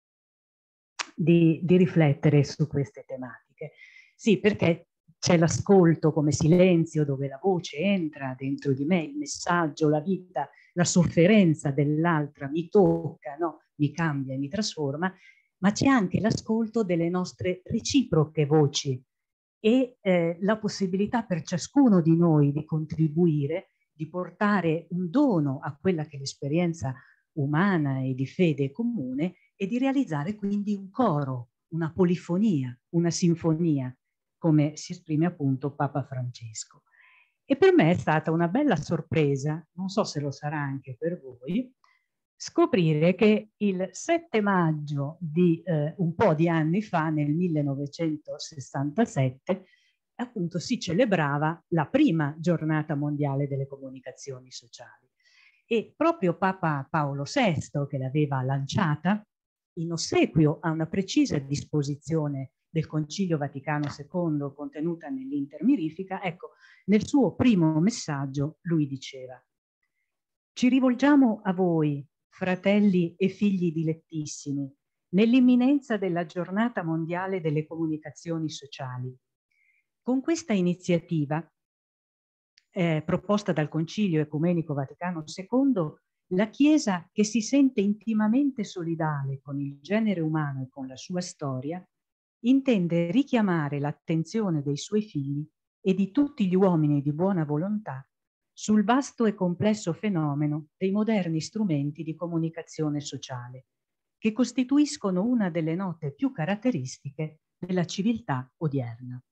di, di riflettere su queste tematiche. Sì, perché c'è l'ascolto come silenzio, dove la voce entra dentro di me, il messaggio, la vita, la sofferenza dell'altra mi tocca, no? Mi cambia, mi trasforma, ma c'è anche l'ascolto delle nostre reciproche voci e eh, la possibilità per ciascuno di noi di contribuire, di portare un dono a quella che è l'esperienza umana e di fede comune, e di realizzare quindi un coro, una polifonia, una sinfonia, come si esprime appunto Papa Francesco. E per me è stata una bella sorpresa, non so se lo sarà anche per voi, scoprire che il sette maggio di eh, un po' di anni fa, nel millenovecentosessantasette, appunto si celebrava la prima giornata mondiale delle comunicazioni sociali. E proprio Papa Paolo sesto, che l'aveva lanciata, in ossequio a una precisa disposizione del Concilio Vaticano secondo contenuta nell'Intermirifica, ecco, nel suo primo messaggio lui diceva: ci rivolgiamo a voi, fratelli e figli dilettissimi, nell'imminenza della giornata mondiale delle comunicazioni sociali. Con questa iniziativa Eh, proposta dal Concilio Ecumenico Vaticano secondo, la Chiesa, che si sente intimamente solidale con il genere umano e con la sua storia, intende richiamare l'attenzione dei suoi figli e di tutti gli uomini di buona volontà sul vasto e complesso fenomeno dei moderni strumenti di comunicazione sociale, che costituiscono una delle note più caratteristiche della civiltà odierna.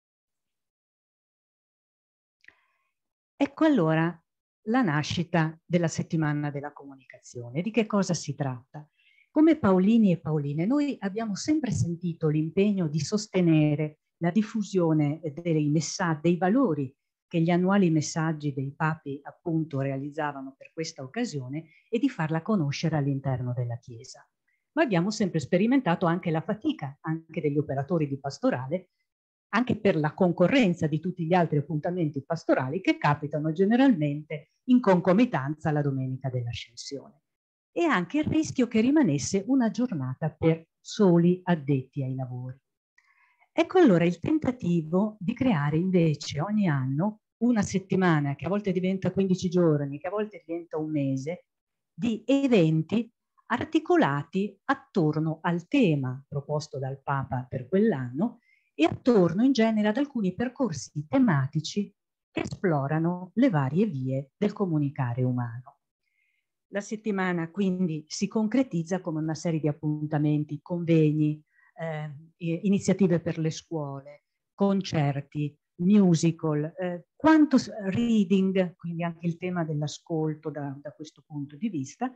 Ecco allora la nascita della settimana della comunicazione. Di che cosa si tratta? Come Paolini e Paoline, noi abbiamo sempre sentito l'impegno di sostenere la diffusione dei messaggi, dei valori che gli annuali messaggi dei papi appunto realizzavano per questa occasione, e di farla conoscere all'interno della Chiesa. Ma abbiamo sempre sperimentato anche la fatica, anche degli operatori di pastorale, anche per la concorrenza di tutti gli altri appuntamenti pastorali che capitano generalmente in concomitanza alla domenica dell'Ascensione, e anche il rischio che rimanesse una giornata per soli addetti ai lavori. Ecco allora il tentativo di creare invece ogni anno una settimana, che a volte diventa quindici giorni, che a volte diventa un mese, di eventi articolati attorno al tema proposto dal Papa per quell'anno, e attorno in genere ad alcuni percorsi tematici che esplorano le varie vie del comunicare umano. La settimana quindi si concretizza come una serie di appuntamenti, convegni, eh, iniziative per le scuole, concerti, musical, eh, quanto reading, quindi anche il tema dell'ascolto da, da questo punto di vista,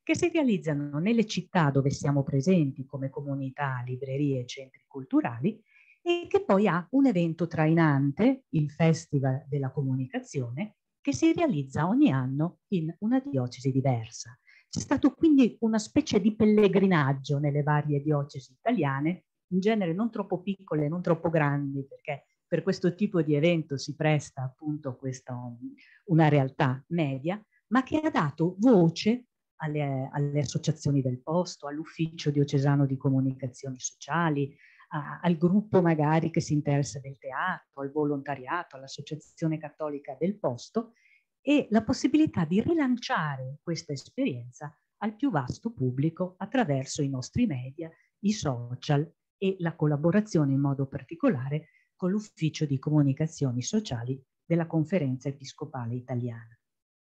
che si realizzano nelle città dove siamo presenti come comunità, librerie e centri culturali, e che poi ha un evento trainante, il Festival della Comunicazione, che si realizza ogni anno in una diocesi diversa. C'è stato quindi una specie di pellegrinaggio nelle varie diocesi italiane, in genere non troppo piccole, non troppo grandi, perché per questo tipo di evento si presta appunto questa, una realtà media, ma che ha dato voce alle, alle associazioni del posto, all'ufficio diocesano di comunicazioni sociali, a, al gruppo magari che si interessa del teatro, al volontariato, all'associazione cattolica del posto, e la possibilità di rilanciare questa esperienza al più vasto pubblico attraverso i nostri media, i social e la collaborazione in modo particolare con l'ufficio di comunicazioni sociali della Conferenza Episcopale Italiana.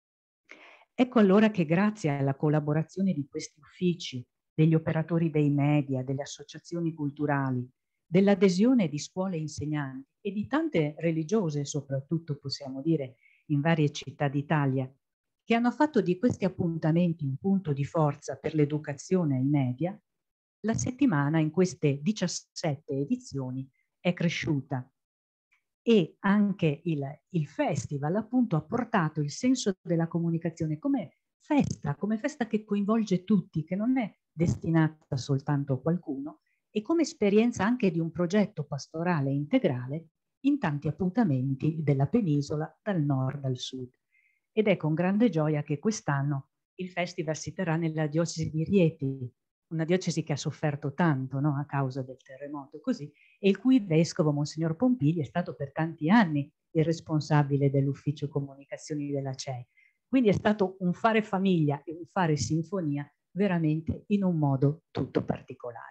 Ecco allora che grazie alla collaborazione di questi uffici, degli operatori dei media, delle associazioni culturali, dell'adesione di scuole e insegnanti e di tante religiose, soprattutto possiamo dire in varie città d'Italia, che hanno fatto di questi appuntamenti un punto di forza per l'educazione ai media, la settimana in queste diciassette edizioni è cresciuta e anche il, il festival appunto ha portato il senso della comunicazione come festa, come festa che coinvolge tutti, che non è destinata soltanto a qualcuno, e come esperienza anche di un progetto pastorale integrale in tanti appuntamenti della penisola dal nord al sud. Ed è con grande gioia che quest'anno il festival si terrà nella diocesi di Rieti, una diocesi che ha sofferto tanto, no, a causa del terremoto e così, e il cui vescovo, Monsignor Pompili, è stato per tanti anni il responsabile dell'ufficio comunicazioni della C E I. Quindi è stato un fare famiglia e un fare sinfonia veramente in un modo tutto particolare.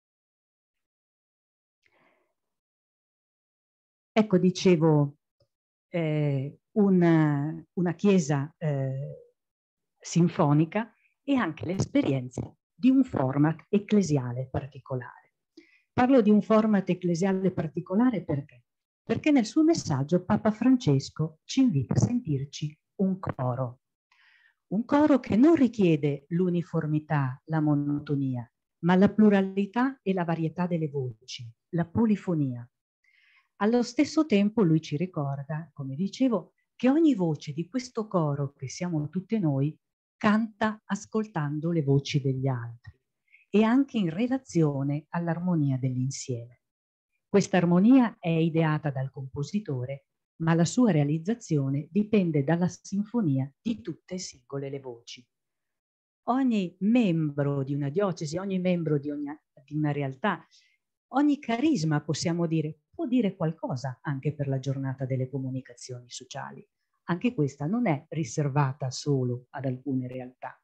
Ecco, dicevo, eh, una, una chiesa eh, sinfonica e anche l'esperienza di un format ecclesiale particolare. Parlo di un format ecclesiale particolare perché? Perché nel suo messaggio Papa Francesco ci invita a sentirci un coro. Un coro che non richiede l'uniformità, la monotonia, ma la pluralità e la varietà delle voci, la polifonia. Allo stesso tempo lui ci ricorda, come dicevo, che ogni voce di questo coro, che siamo tutte noi, canta ascoltando le voci degli altri e anche in relazione all'armonia dell'insieme. Questa armonia è ideata dal compositore, ma la sua realizzazione dipende dalla sinfonia di tutte singole le voci. Ogni membro di una diocesi, ogni membro di, ogni, di una realtà, ogni carisma, possiamo dire, può dire qualcosa anche per la giornata delle comunicazioni sociali. Anche questa non è riservata solo ad alcune realtà.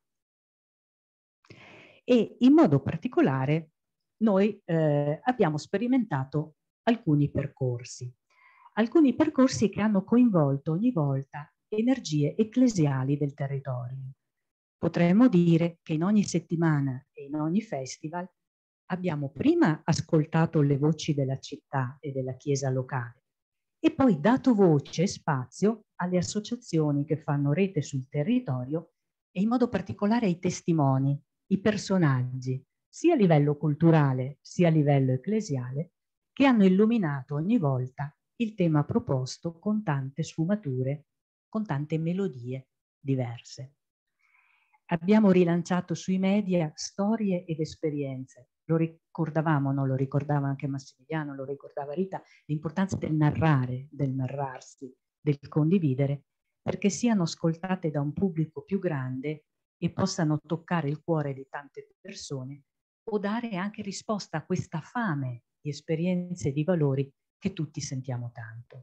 E in modo particolare noi eh, abbiamo sperimentato alcuni percorsi. Alcuni percorsi che hanno coinvolto ogni volta energie ecclesiali del territorio. Potremmo dire che in ogni settimana e in ogni festival abbiamo prima ascoltato le voci della città e della chiesa locale e poi dato voce e spazio alle associazioni che fanno rete sul territorio e in modo particolare ai testimoni, i personaggi, sia a livello culturale sia a livello ecclesiale, che hanno illuminato ogni volta il tema proposto con tante sfumature, con tante melodie diverse. Abbiamo rilanciato sui media storie ed esperienze. Lo ricordavamo, no? Lo ricordava anche Massimiliano, lo ricordava Rita, l'importanza del narrare, del narrarsi, del condividere, perché siano ascoltate da un pubblico più grande e possano toccare il cuore di tante persone o dare anche risposta a questa fame di esperienze e di valori che tutti sentiamo tanto.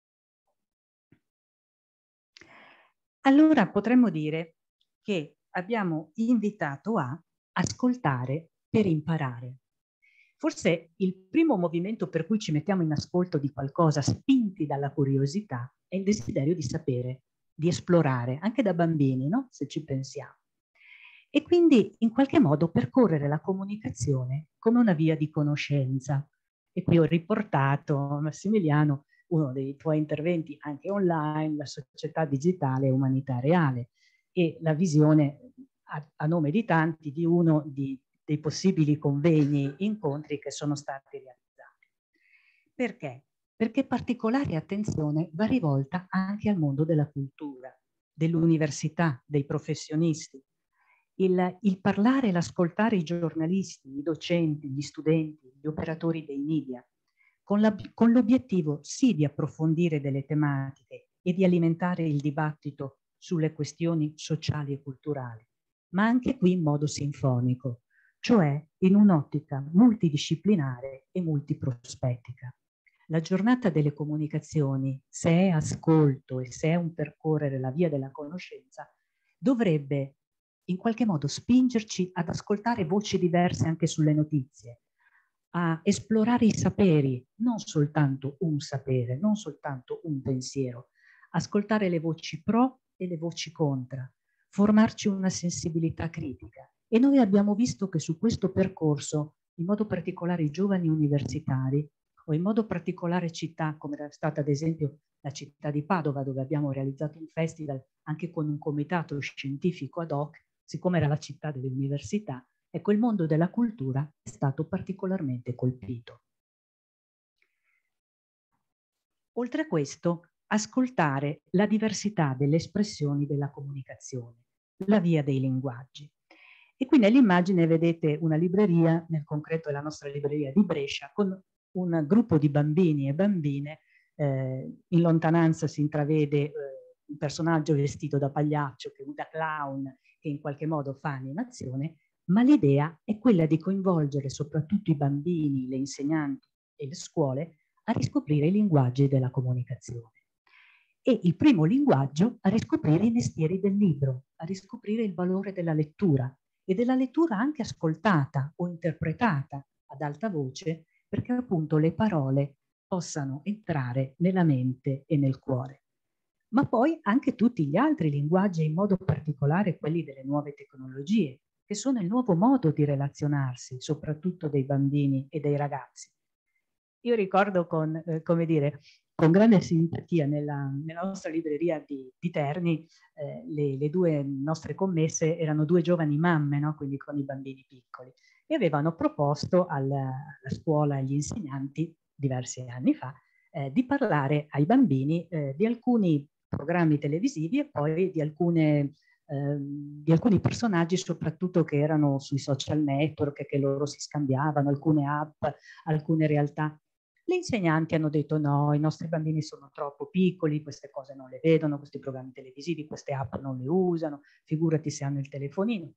Allora potremmo dire che abbiamo invitato a ascoltare per imparare. Forse il primo movimento per cui ci mettiamo in ascolto di qualcosa, spinti dalla curiosità, è il desiderio di sapere, di esplorare, anche da bambini, no? Se ci pensiamo. E quindi in qualche modo percorrere la comunicazione come una via di conoscenza. E qui ho riportato, Massimiliano, uno dei tuoi interventi anche online, la società digitale e umanità reale, e la visione a, a nome di tanti, di uno di, dei possibili convegni, incontri che sono stati realizzati. Perché? Perché particolare attenzione va rivolta anche al mondo della cultura, dell'università, dei professionisti. Il, il parlare e l'ascoltare i giornalisti, i docenti, gli studenti, gli operatori dei media, con, la, con l'obiettivo sì di approfondire delle tematiche e di alimentare il dibattito sulle questioni sociali e culturali, ma anche qui in modo sinfonico, cioè in un'ottica multidisciplinare e multiprospettica. La giornata delle comunicazioni, se è ascolto e se è un percorrere la via della conoscenza, dovrebbe in qualche modo spingerci ad ascoltare voci diverse anche sulle notizie, a esplorare i saperi, non soltanto un sapere, non soltanto un pensiero, ascoltare le voci pro e le voci contra, formarci una sensibilità critica. E noi abbiamo visto che su questo percorso, in modo particolare i giovani universitari, o in modo particolare città, come era stata ad esempio la città di Padova, dove abbiamo realizzato un festival anche con un comitato scientifico ad hoc, siccome era la città delle università, ecco, il mondo della cultura è stato particolarmente colpito. Oltre a questo, ascoltare la diversità delle espressioni della comunicazione, la via dei linguaggi. E qui nell'immagine vedete una libreria, nel concreto è la nostra libreria di Brescia, con un gruppo di bambini e bambine. Eh, in lontananza si intravede eh, un personaggio vestito da pagliaccio, che, da clown, che in qualche modo fa animazione, ma l'idea è quella di coinvolgere soprattutto i bambini, le insegnanti e le scuole a riscoprire i linguaggi della comunicazione. E il primo linguaggio a riscoprire i mestieri del libro, a riscoprire il valore della lettura e della lettura anche ascoltata o interpretata ad alta voce, perché appunto le parole possano entrare nella mente e nel cuore. Ma poi anche tutti gli altri linguaggi, in modo particolare quelli delle nuove tecnologie, che sono il nuovo modo di relazionarsi, soprattutto dei bambini e dei ragazzi. Io ricordo con, eh, come dire, con grande simpatia nella, nella nostra libreria di, di Terni, eh, le, le due nostre commesse erano due giovani mamme, no? Quindi con i bambini piccoli, e avevano proposto alla, alla scuola e agli insegnanti, diversi anni fa, eh, di parlare ai bambini eh, di alcuni programmi televisivi e poi di, alcune, eh, di alcuni personaggi, soprattutto che erano sui social network, che loro si scambiavano, alcune app, alcune realtà. Le insegnanti hanno detto no, i nostri bambini sono troppo piccoli, queste cose non le vedono, questi programmi televisivi, queste app non le usano, figurati se hanno il telefonino.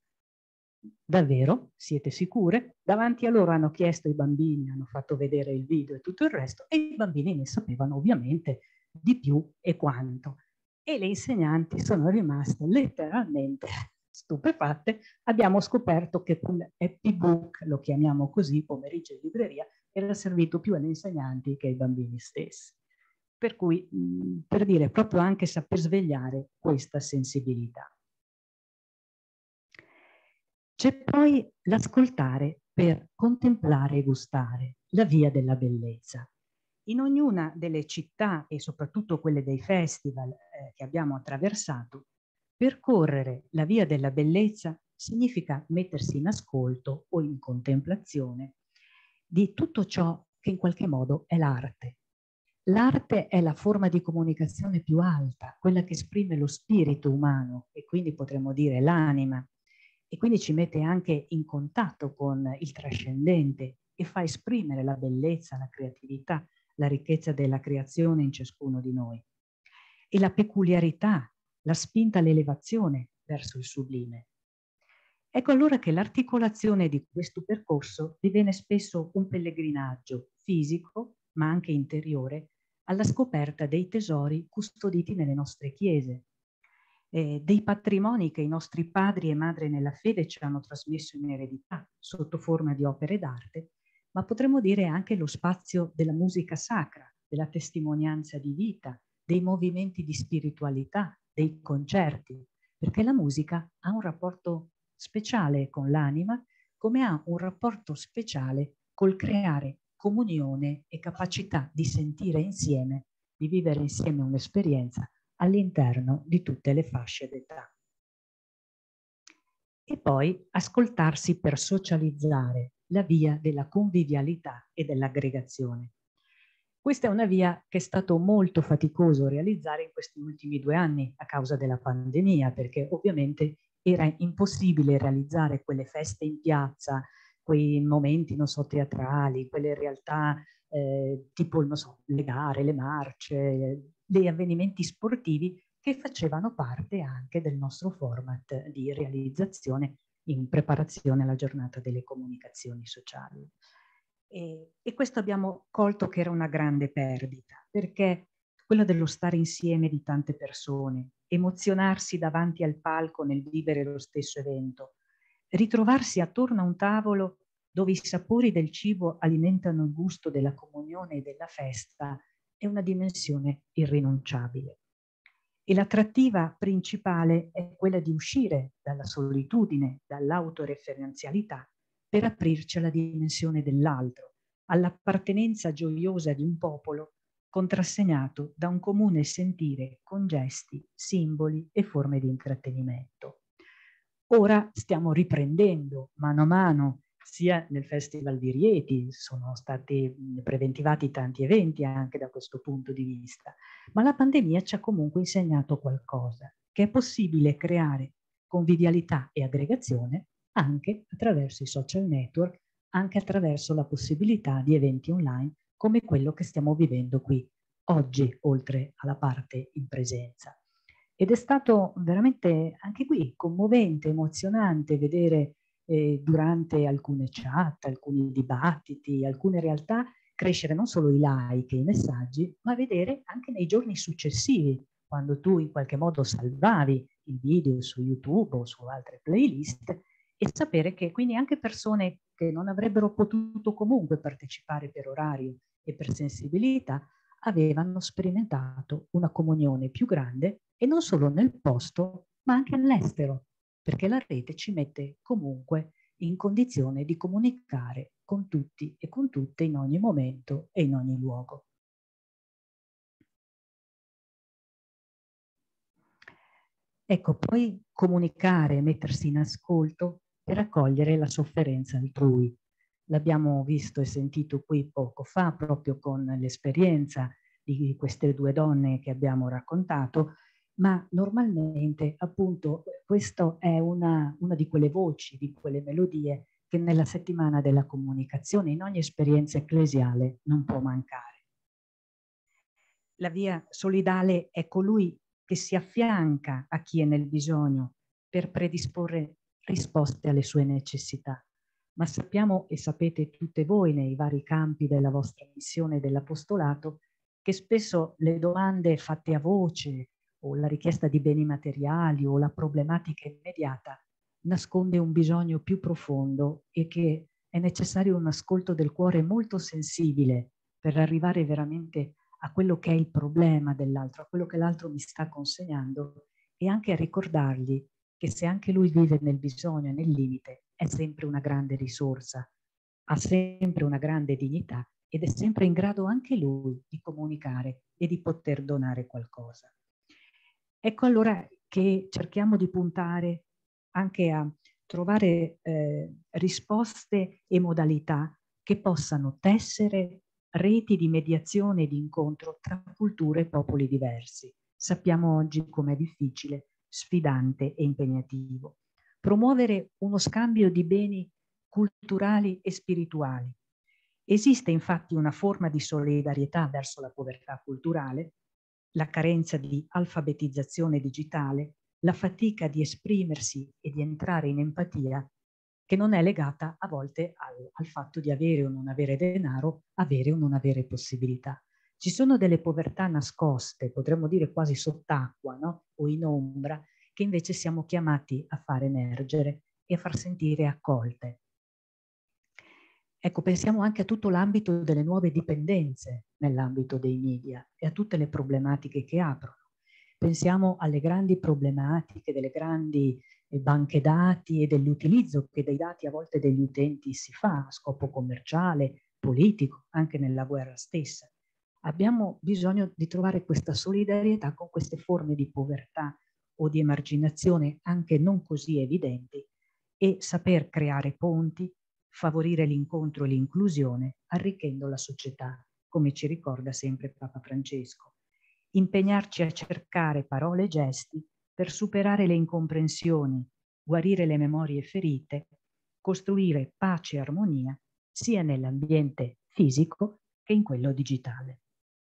Davvero? Siete sicure? Davanti a loro hanno chiesto ai bambini, hanno fatto vedere il video e tutto il resto, e i bambini ne sapevano ovviamente di più e quanto. E le insegnanti sono rimaste letteralmente stupefatte. Abbiamo scoperto che quel happy book, lo chiamiamo così, pomeriggio in libreria, era servito più agli insegnanti che ai bambini stessi. Per cui, mh, per dire, proprio anche saper svegliare questa sensibilità. C'è poi l'ascoltare per contemplare e gustare, la via della bellezza. In ognuna delle città e soprattutto quelle dei festival eh, che abbiamo attraversato, percorrere la via della bellezza significa mettersi in ascolto o in contemplazione di tutto ciò che in qualche modo è l'arte. L'arte è la forma di comunicazione più alta, quella che esprime lo spirito umano e quindi potremmo dire l'anima, e quindi ci mette anche in contatto con il trascendente e fa esprimere la bellezza, la creatività, la ricchezza della creazione in ciascuno di noi. E la peculiarità, la spinta all'elevazione verso il sublime. Ecco allora che l'articolazione di questo percorso diviene spesso un pellegrinaggio fisico, ma anche interiore, alla scoperta dei tesori custoditi nelle nostre chiese, eh, dei patrimoni che i nostri padri e madri nella fede ci hanno trasmesso in eredità sotto forma di opere d'arte, ma potremmo dire anche lo spazio della musica sacra, della testimonianza di vita, dei movimenti di spiritualità, dei concerti, perché la musica ha un rapporto speciale con l'anima, come ha un rapporto speciale col creare comunione e capacità di sentire insieme, di vivere insieme un'esperienza all'interno di tutte le fasce d'età. E poi ascoltarsi per socializzare, la via della convivialità e dell'aggregazione. Questa è una via che è stato molto faticoso realizzare in questi ultimi due anni a causa della pandemia, perché ovviamente era impossibile realizzare quelle feste in piazza, quei momenti, non so, teatrali, quelle realtà eh, tipo, non so, le gare, le marce, degli avvenimenti sportivi che facevano parte anche del nostro format di realizzazione in preparazione alla giornata delle comunicazioni sociali. E, e questo abbiamo colto che era una grande perdita, perché quello dello stare insieme di tante persone, emozionarsi davanti al palco nel vivere lo stesso evento, ritrovarsi attorno a un tavolo dove i sapori del cibo alimentano il gusto della comunione e della festa, è una dimensione irrinunciabile. E l'attrattiva principale è quella di uscire dalla solitudine, dall'autoreferenzialità, per aprirci alla dimensione dell'altro, all'appartenenza gioiosa di un popolo contrassegnato da un comune sentire con gesti, simboli e forme di intrattenimento. Ora stiamo riprendendo mano a mano, sia nel Festival di Rieti, sono stati preventivati tanti eventi anche da questo punto di vista, ma la pandemia ci ha comunque insegnato qualcosa, che è possibile creare convivialità e aggregazione anche attraverso i social network, anche attraverso la possibilità di eventi online come quello che stiamo vivendo qui oggi, oltre alla parte in presenza. Ed è stato veramente anche qui commovente, emozionante vedere eh, durante alcune chat, alcuni dibattiti, alcune realtà crescere non solo i like e i messaggi, ma vedere anche nei giorni successivi, quando tu in qualche modo salvavi il video su YouTube o su altre playlist, e sapere che quindi anche persone che non avrebbero potuto comunque partecipare per orario e per sensibilità avevano sperimentato una comunione più grande e non solo nel posto ma anche all'estero, perché la rete ci mette comunque in condizione di comunicare con tutti e con tutte in ogni momento e in ogni luogo. Ecco, poi comunicare, mettersi in ascolto per accogliere la sofferenza altrui. L'abbiamo visto e sentito qui poco fa, proprio con l'esperienza di queste due donne che abbiamo raccontato, ma normalmente appunto questa è una, una di quelle voci, di quelle melodie che nella settimana della comunicazione, in ogni esperienza ecclesiale, non può mancare. La via solidale è colui che si affianca a chi è nel bisogno per predisporre risposte alle sue necessità. Ma sappiamo e sapete tutte voi nei vari campi della vostra missione dell'apostolato che spesso le domande fatte a voce o la richiesta di beni materiali o la problematica immediata nasconde un bisogno più profondo e che è necessario un ascolto del cuore molto sensibile per arrivare veramente a quello che è il problema dell'altro, a quello che l'altro mi sta consegnando e anche a ricordargli che se anche lui vive nel bisogno e nel limite è sempre una grande risorsa, ha sempre una grande dignità ed è sempre in grado anche lui di comunicare e di poter donare qualcosa. Ecco allora che cerchiamo di puntare anche a trovare eh, risposte e modalità che possano tessere reti di mediazione e di incontro tra culture e popoli diversi. Sappiamo oggi com'è difficile, sfidante e impegnativo. Promuovere uno scambio di beni culturali e spirituali. Esiste infatti una forma di solidarietà verso la povertà culturale, la carenza di alfabetizzazione digitale, la fatica di esprimersi e di entrare in empatia, che non è legata a volte al, al fatto di avere o non avere denaro, avere o non avere possibilità. Ci sono delle povertà nascoste, potremmo dire quasi sott'acqua, no? O in ombra, che invece siamo chiamati a far emergere e a far sentire accolte. Ecco, pensiamo anche a tutto l'ambito delle nuove dipendenze nell'ambito dei media e a tutte le problematiche che aprono. Pensiamo alle grandi problematiche delle grandi banche dati e dell'utilizzo che dei dati a volte degli utenti si fa a scopo commerciale, politico, anche nella guerra stessa. Abbiamo bisogno di trovare questa solidarietà con queste forme di povertà o di emarginazione anche non così evidenti e saper creare ponti, favorire l'incontro e l'inclusione, arricchendo la società, come ci ricorda sempre Papa Francesco. Impegnarci a cercare parole e gesti per superare le incomprensioni, guarire le memorie ferite, costruire pace e armonia sia nell'ambiente fisico che in quello digitale.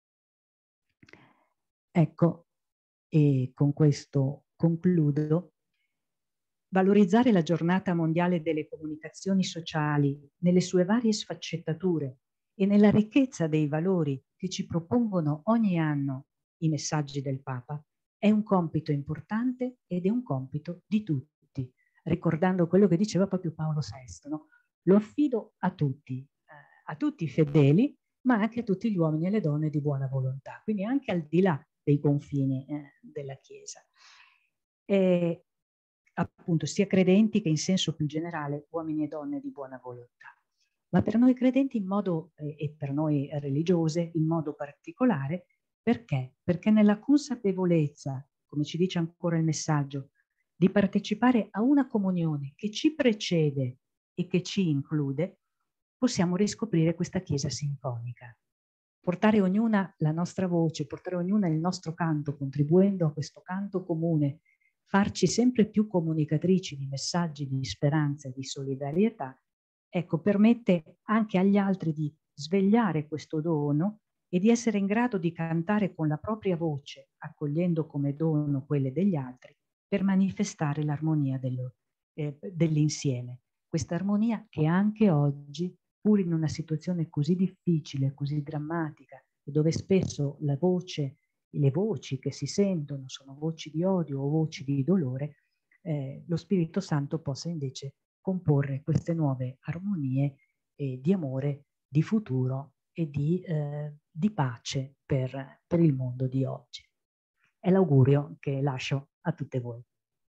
Ecco, e con questo concludo. Valorizzare la giornata mondiale delle comunicazioni sociali nelle sue varie sfaccettature e nella ricchezza dei valori che ci propongono ogni anno i messaggi del Papa è un compito importante ed è un compito di tutti, ricordando quello che diceva proprio Paolo sesto, no? Lo affido a tutti, eh, a tutti i fedeli, ma anche a tutti gli uomini e le donne di buona volontà, quindi anche al di là dei confini eh, della Chiesa. E, appunto, sia credenti che in senso più generale uomini e donne di buona volontà. Ma per noi credenti in modo, eh, e per noi religiose in modo particolare, perché? Perché nella consapevolezza, come ci dice ancora il messaggio, di partecipare a una comunione che ci precede e che ci include, possiamo riscoprire questa Chiesa sinfonica. Portare ognuna la nostra voce, portare ognuna il nostro canto, contribuendo a questo canto comune, farci sempre più comunicatrici di messaggi di speranza e di solidarietà, ecco, permette anche agli altri di svegliare questo dono e di essere in grado di cantare con la propria voce, accogliendo come dono quelle degli altri, per manifestare l'armonia eh, dell'insieme. Questa armonia che anche oggi, pur in una situazione così difficile, così drammatica, e dove spesso la voce le voci che si sentono sono voci di odio o voci di dolore, eh, lo Spirito Santo possa invece comporre queste nuove armonie eh, di amore, di futuro e di, eh, di pace per, per il mondo di oggi. È l'augurio che lascio a tutte voi.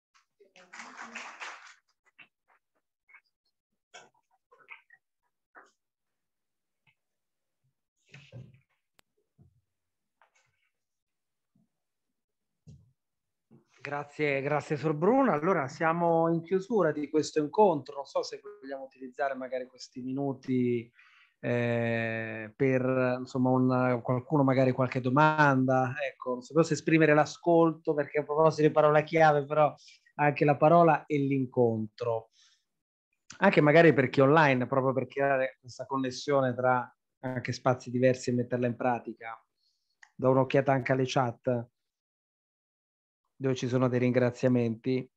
Grazie, grazie Sor Bruna. Allora siamo in chiusura di questo incontro. Non so se vogliamo utilizzare magari questi minuti eh, per insomma un, qualcuno magari qualche domanda. Ecco, non so se esprimere l'ascolto, perché a proposito di parola chiave, però anche la parola e l'incontro. Anche magari per chi è online, proprio per creare questa connessione tra anche spazi diversi e metterla in pratica. Do un'occhiata anche alle chat, dove ci sono dei ringraziamenti.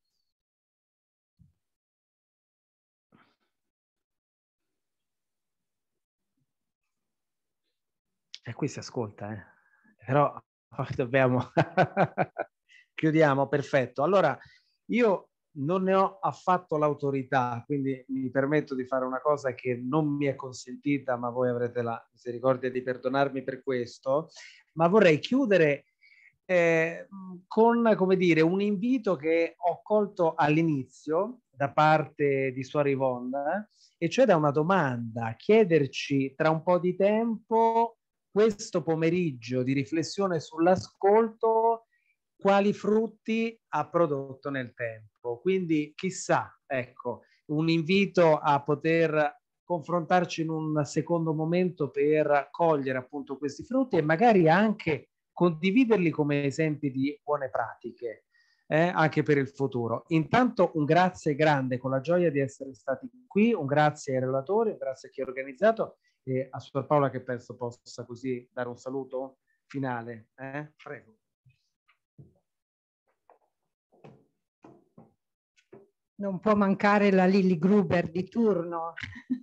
E qui si ascolta, eh. Però dobbiamo... Chiudiamo, perfetto. Allora, io non ne ho affatto l'autorità, quindi mi permetto di fare una cosa che non mi è consentita, ma voi avrete la misericordia di perdonarmi per questo, ma vorrei chiudere Eh, con, come dire, un invito che ho colto all'inizio da parte di Suor Yvonne, e cioè da una domanda, chiederci tra un po' di tempo, questo pomeriggio di riflessione sull'ascolto, quali frutti ha prodotto nel tempo. Quindi chissà, ecco, un invito a poter confrontarci in un secondo momento per cogliere appunto questi frutti e magari anche condividerli come esempi di buone pratiche eh, anche per il futuro. Intanto un grazie grande, con la gioia di essere stati qui, un grazie ai relatori, un grazie a chi ha organizzato e a Suor Paola, che penso possa così dare un saluto finale. Eh? Prego. Non può mancare la Lilli Gruber di turno.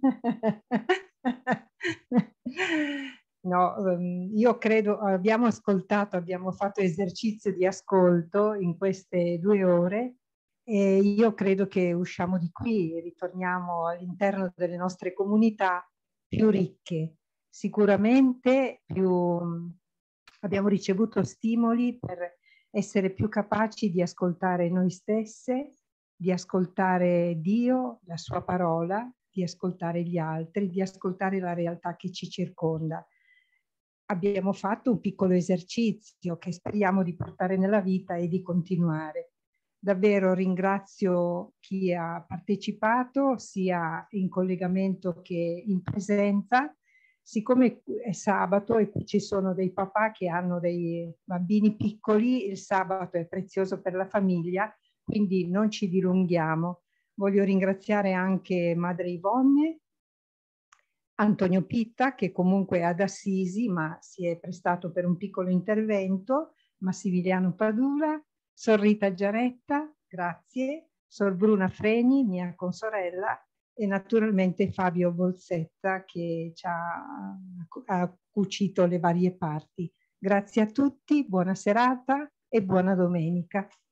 No, um, io credo, abbiamo ascoltato, abbiamo fatto esercizio di ascolto in queste due ore e io credo che usciamo di qui e ritorniamo all'interno delle nostre comunità più ricche. Sicuramente più, abbiamo ricevuto stimoli per essere più capaci di ascoltare noi stesse, di ascoltare Dio, la sua parola, di ascoltare gli altri, di ascoltare la realtà che ci circonda. Abbiamo fatto un piccolo esercizio che speriamo di portare nella vita e di continuare. Davvero ringrazio chi ha partecipato sia in collegamento che in presenza. Siccome è sabato e ci sono dei papà che hanno dei bambini piccoli, il sabato è prezioso per la famiglia, quindi non ci dilunghiamo. Voglio ringraziare anche Madre Ivonne, Antonio Pitta, che comunque è ad Assisi, ma si è prestato per un piccolo intervento, Massimiliano Padula, Sor Rita Giaretta, grazie, Sor Bruna Freni, mia consorella, e naturalmente Fabio Bolsetta che ci ha, ha cucito le varie parti. Grazie a tutti, buona serata e buona domenica.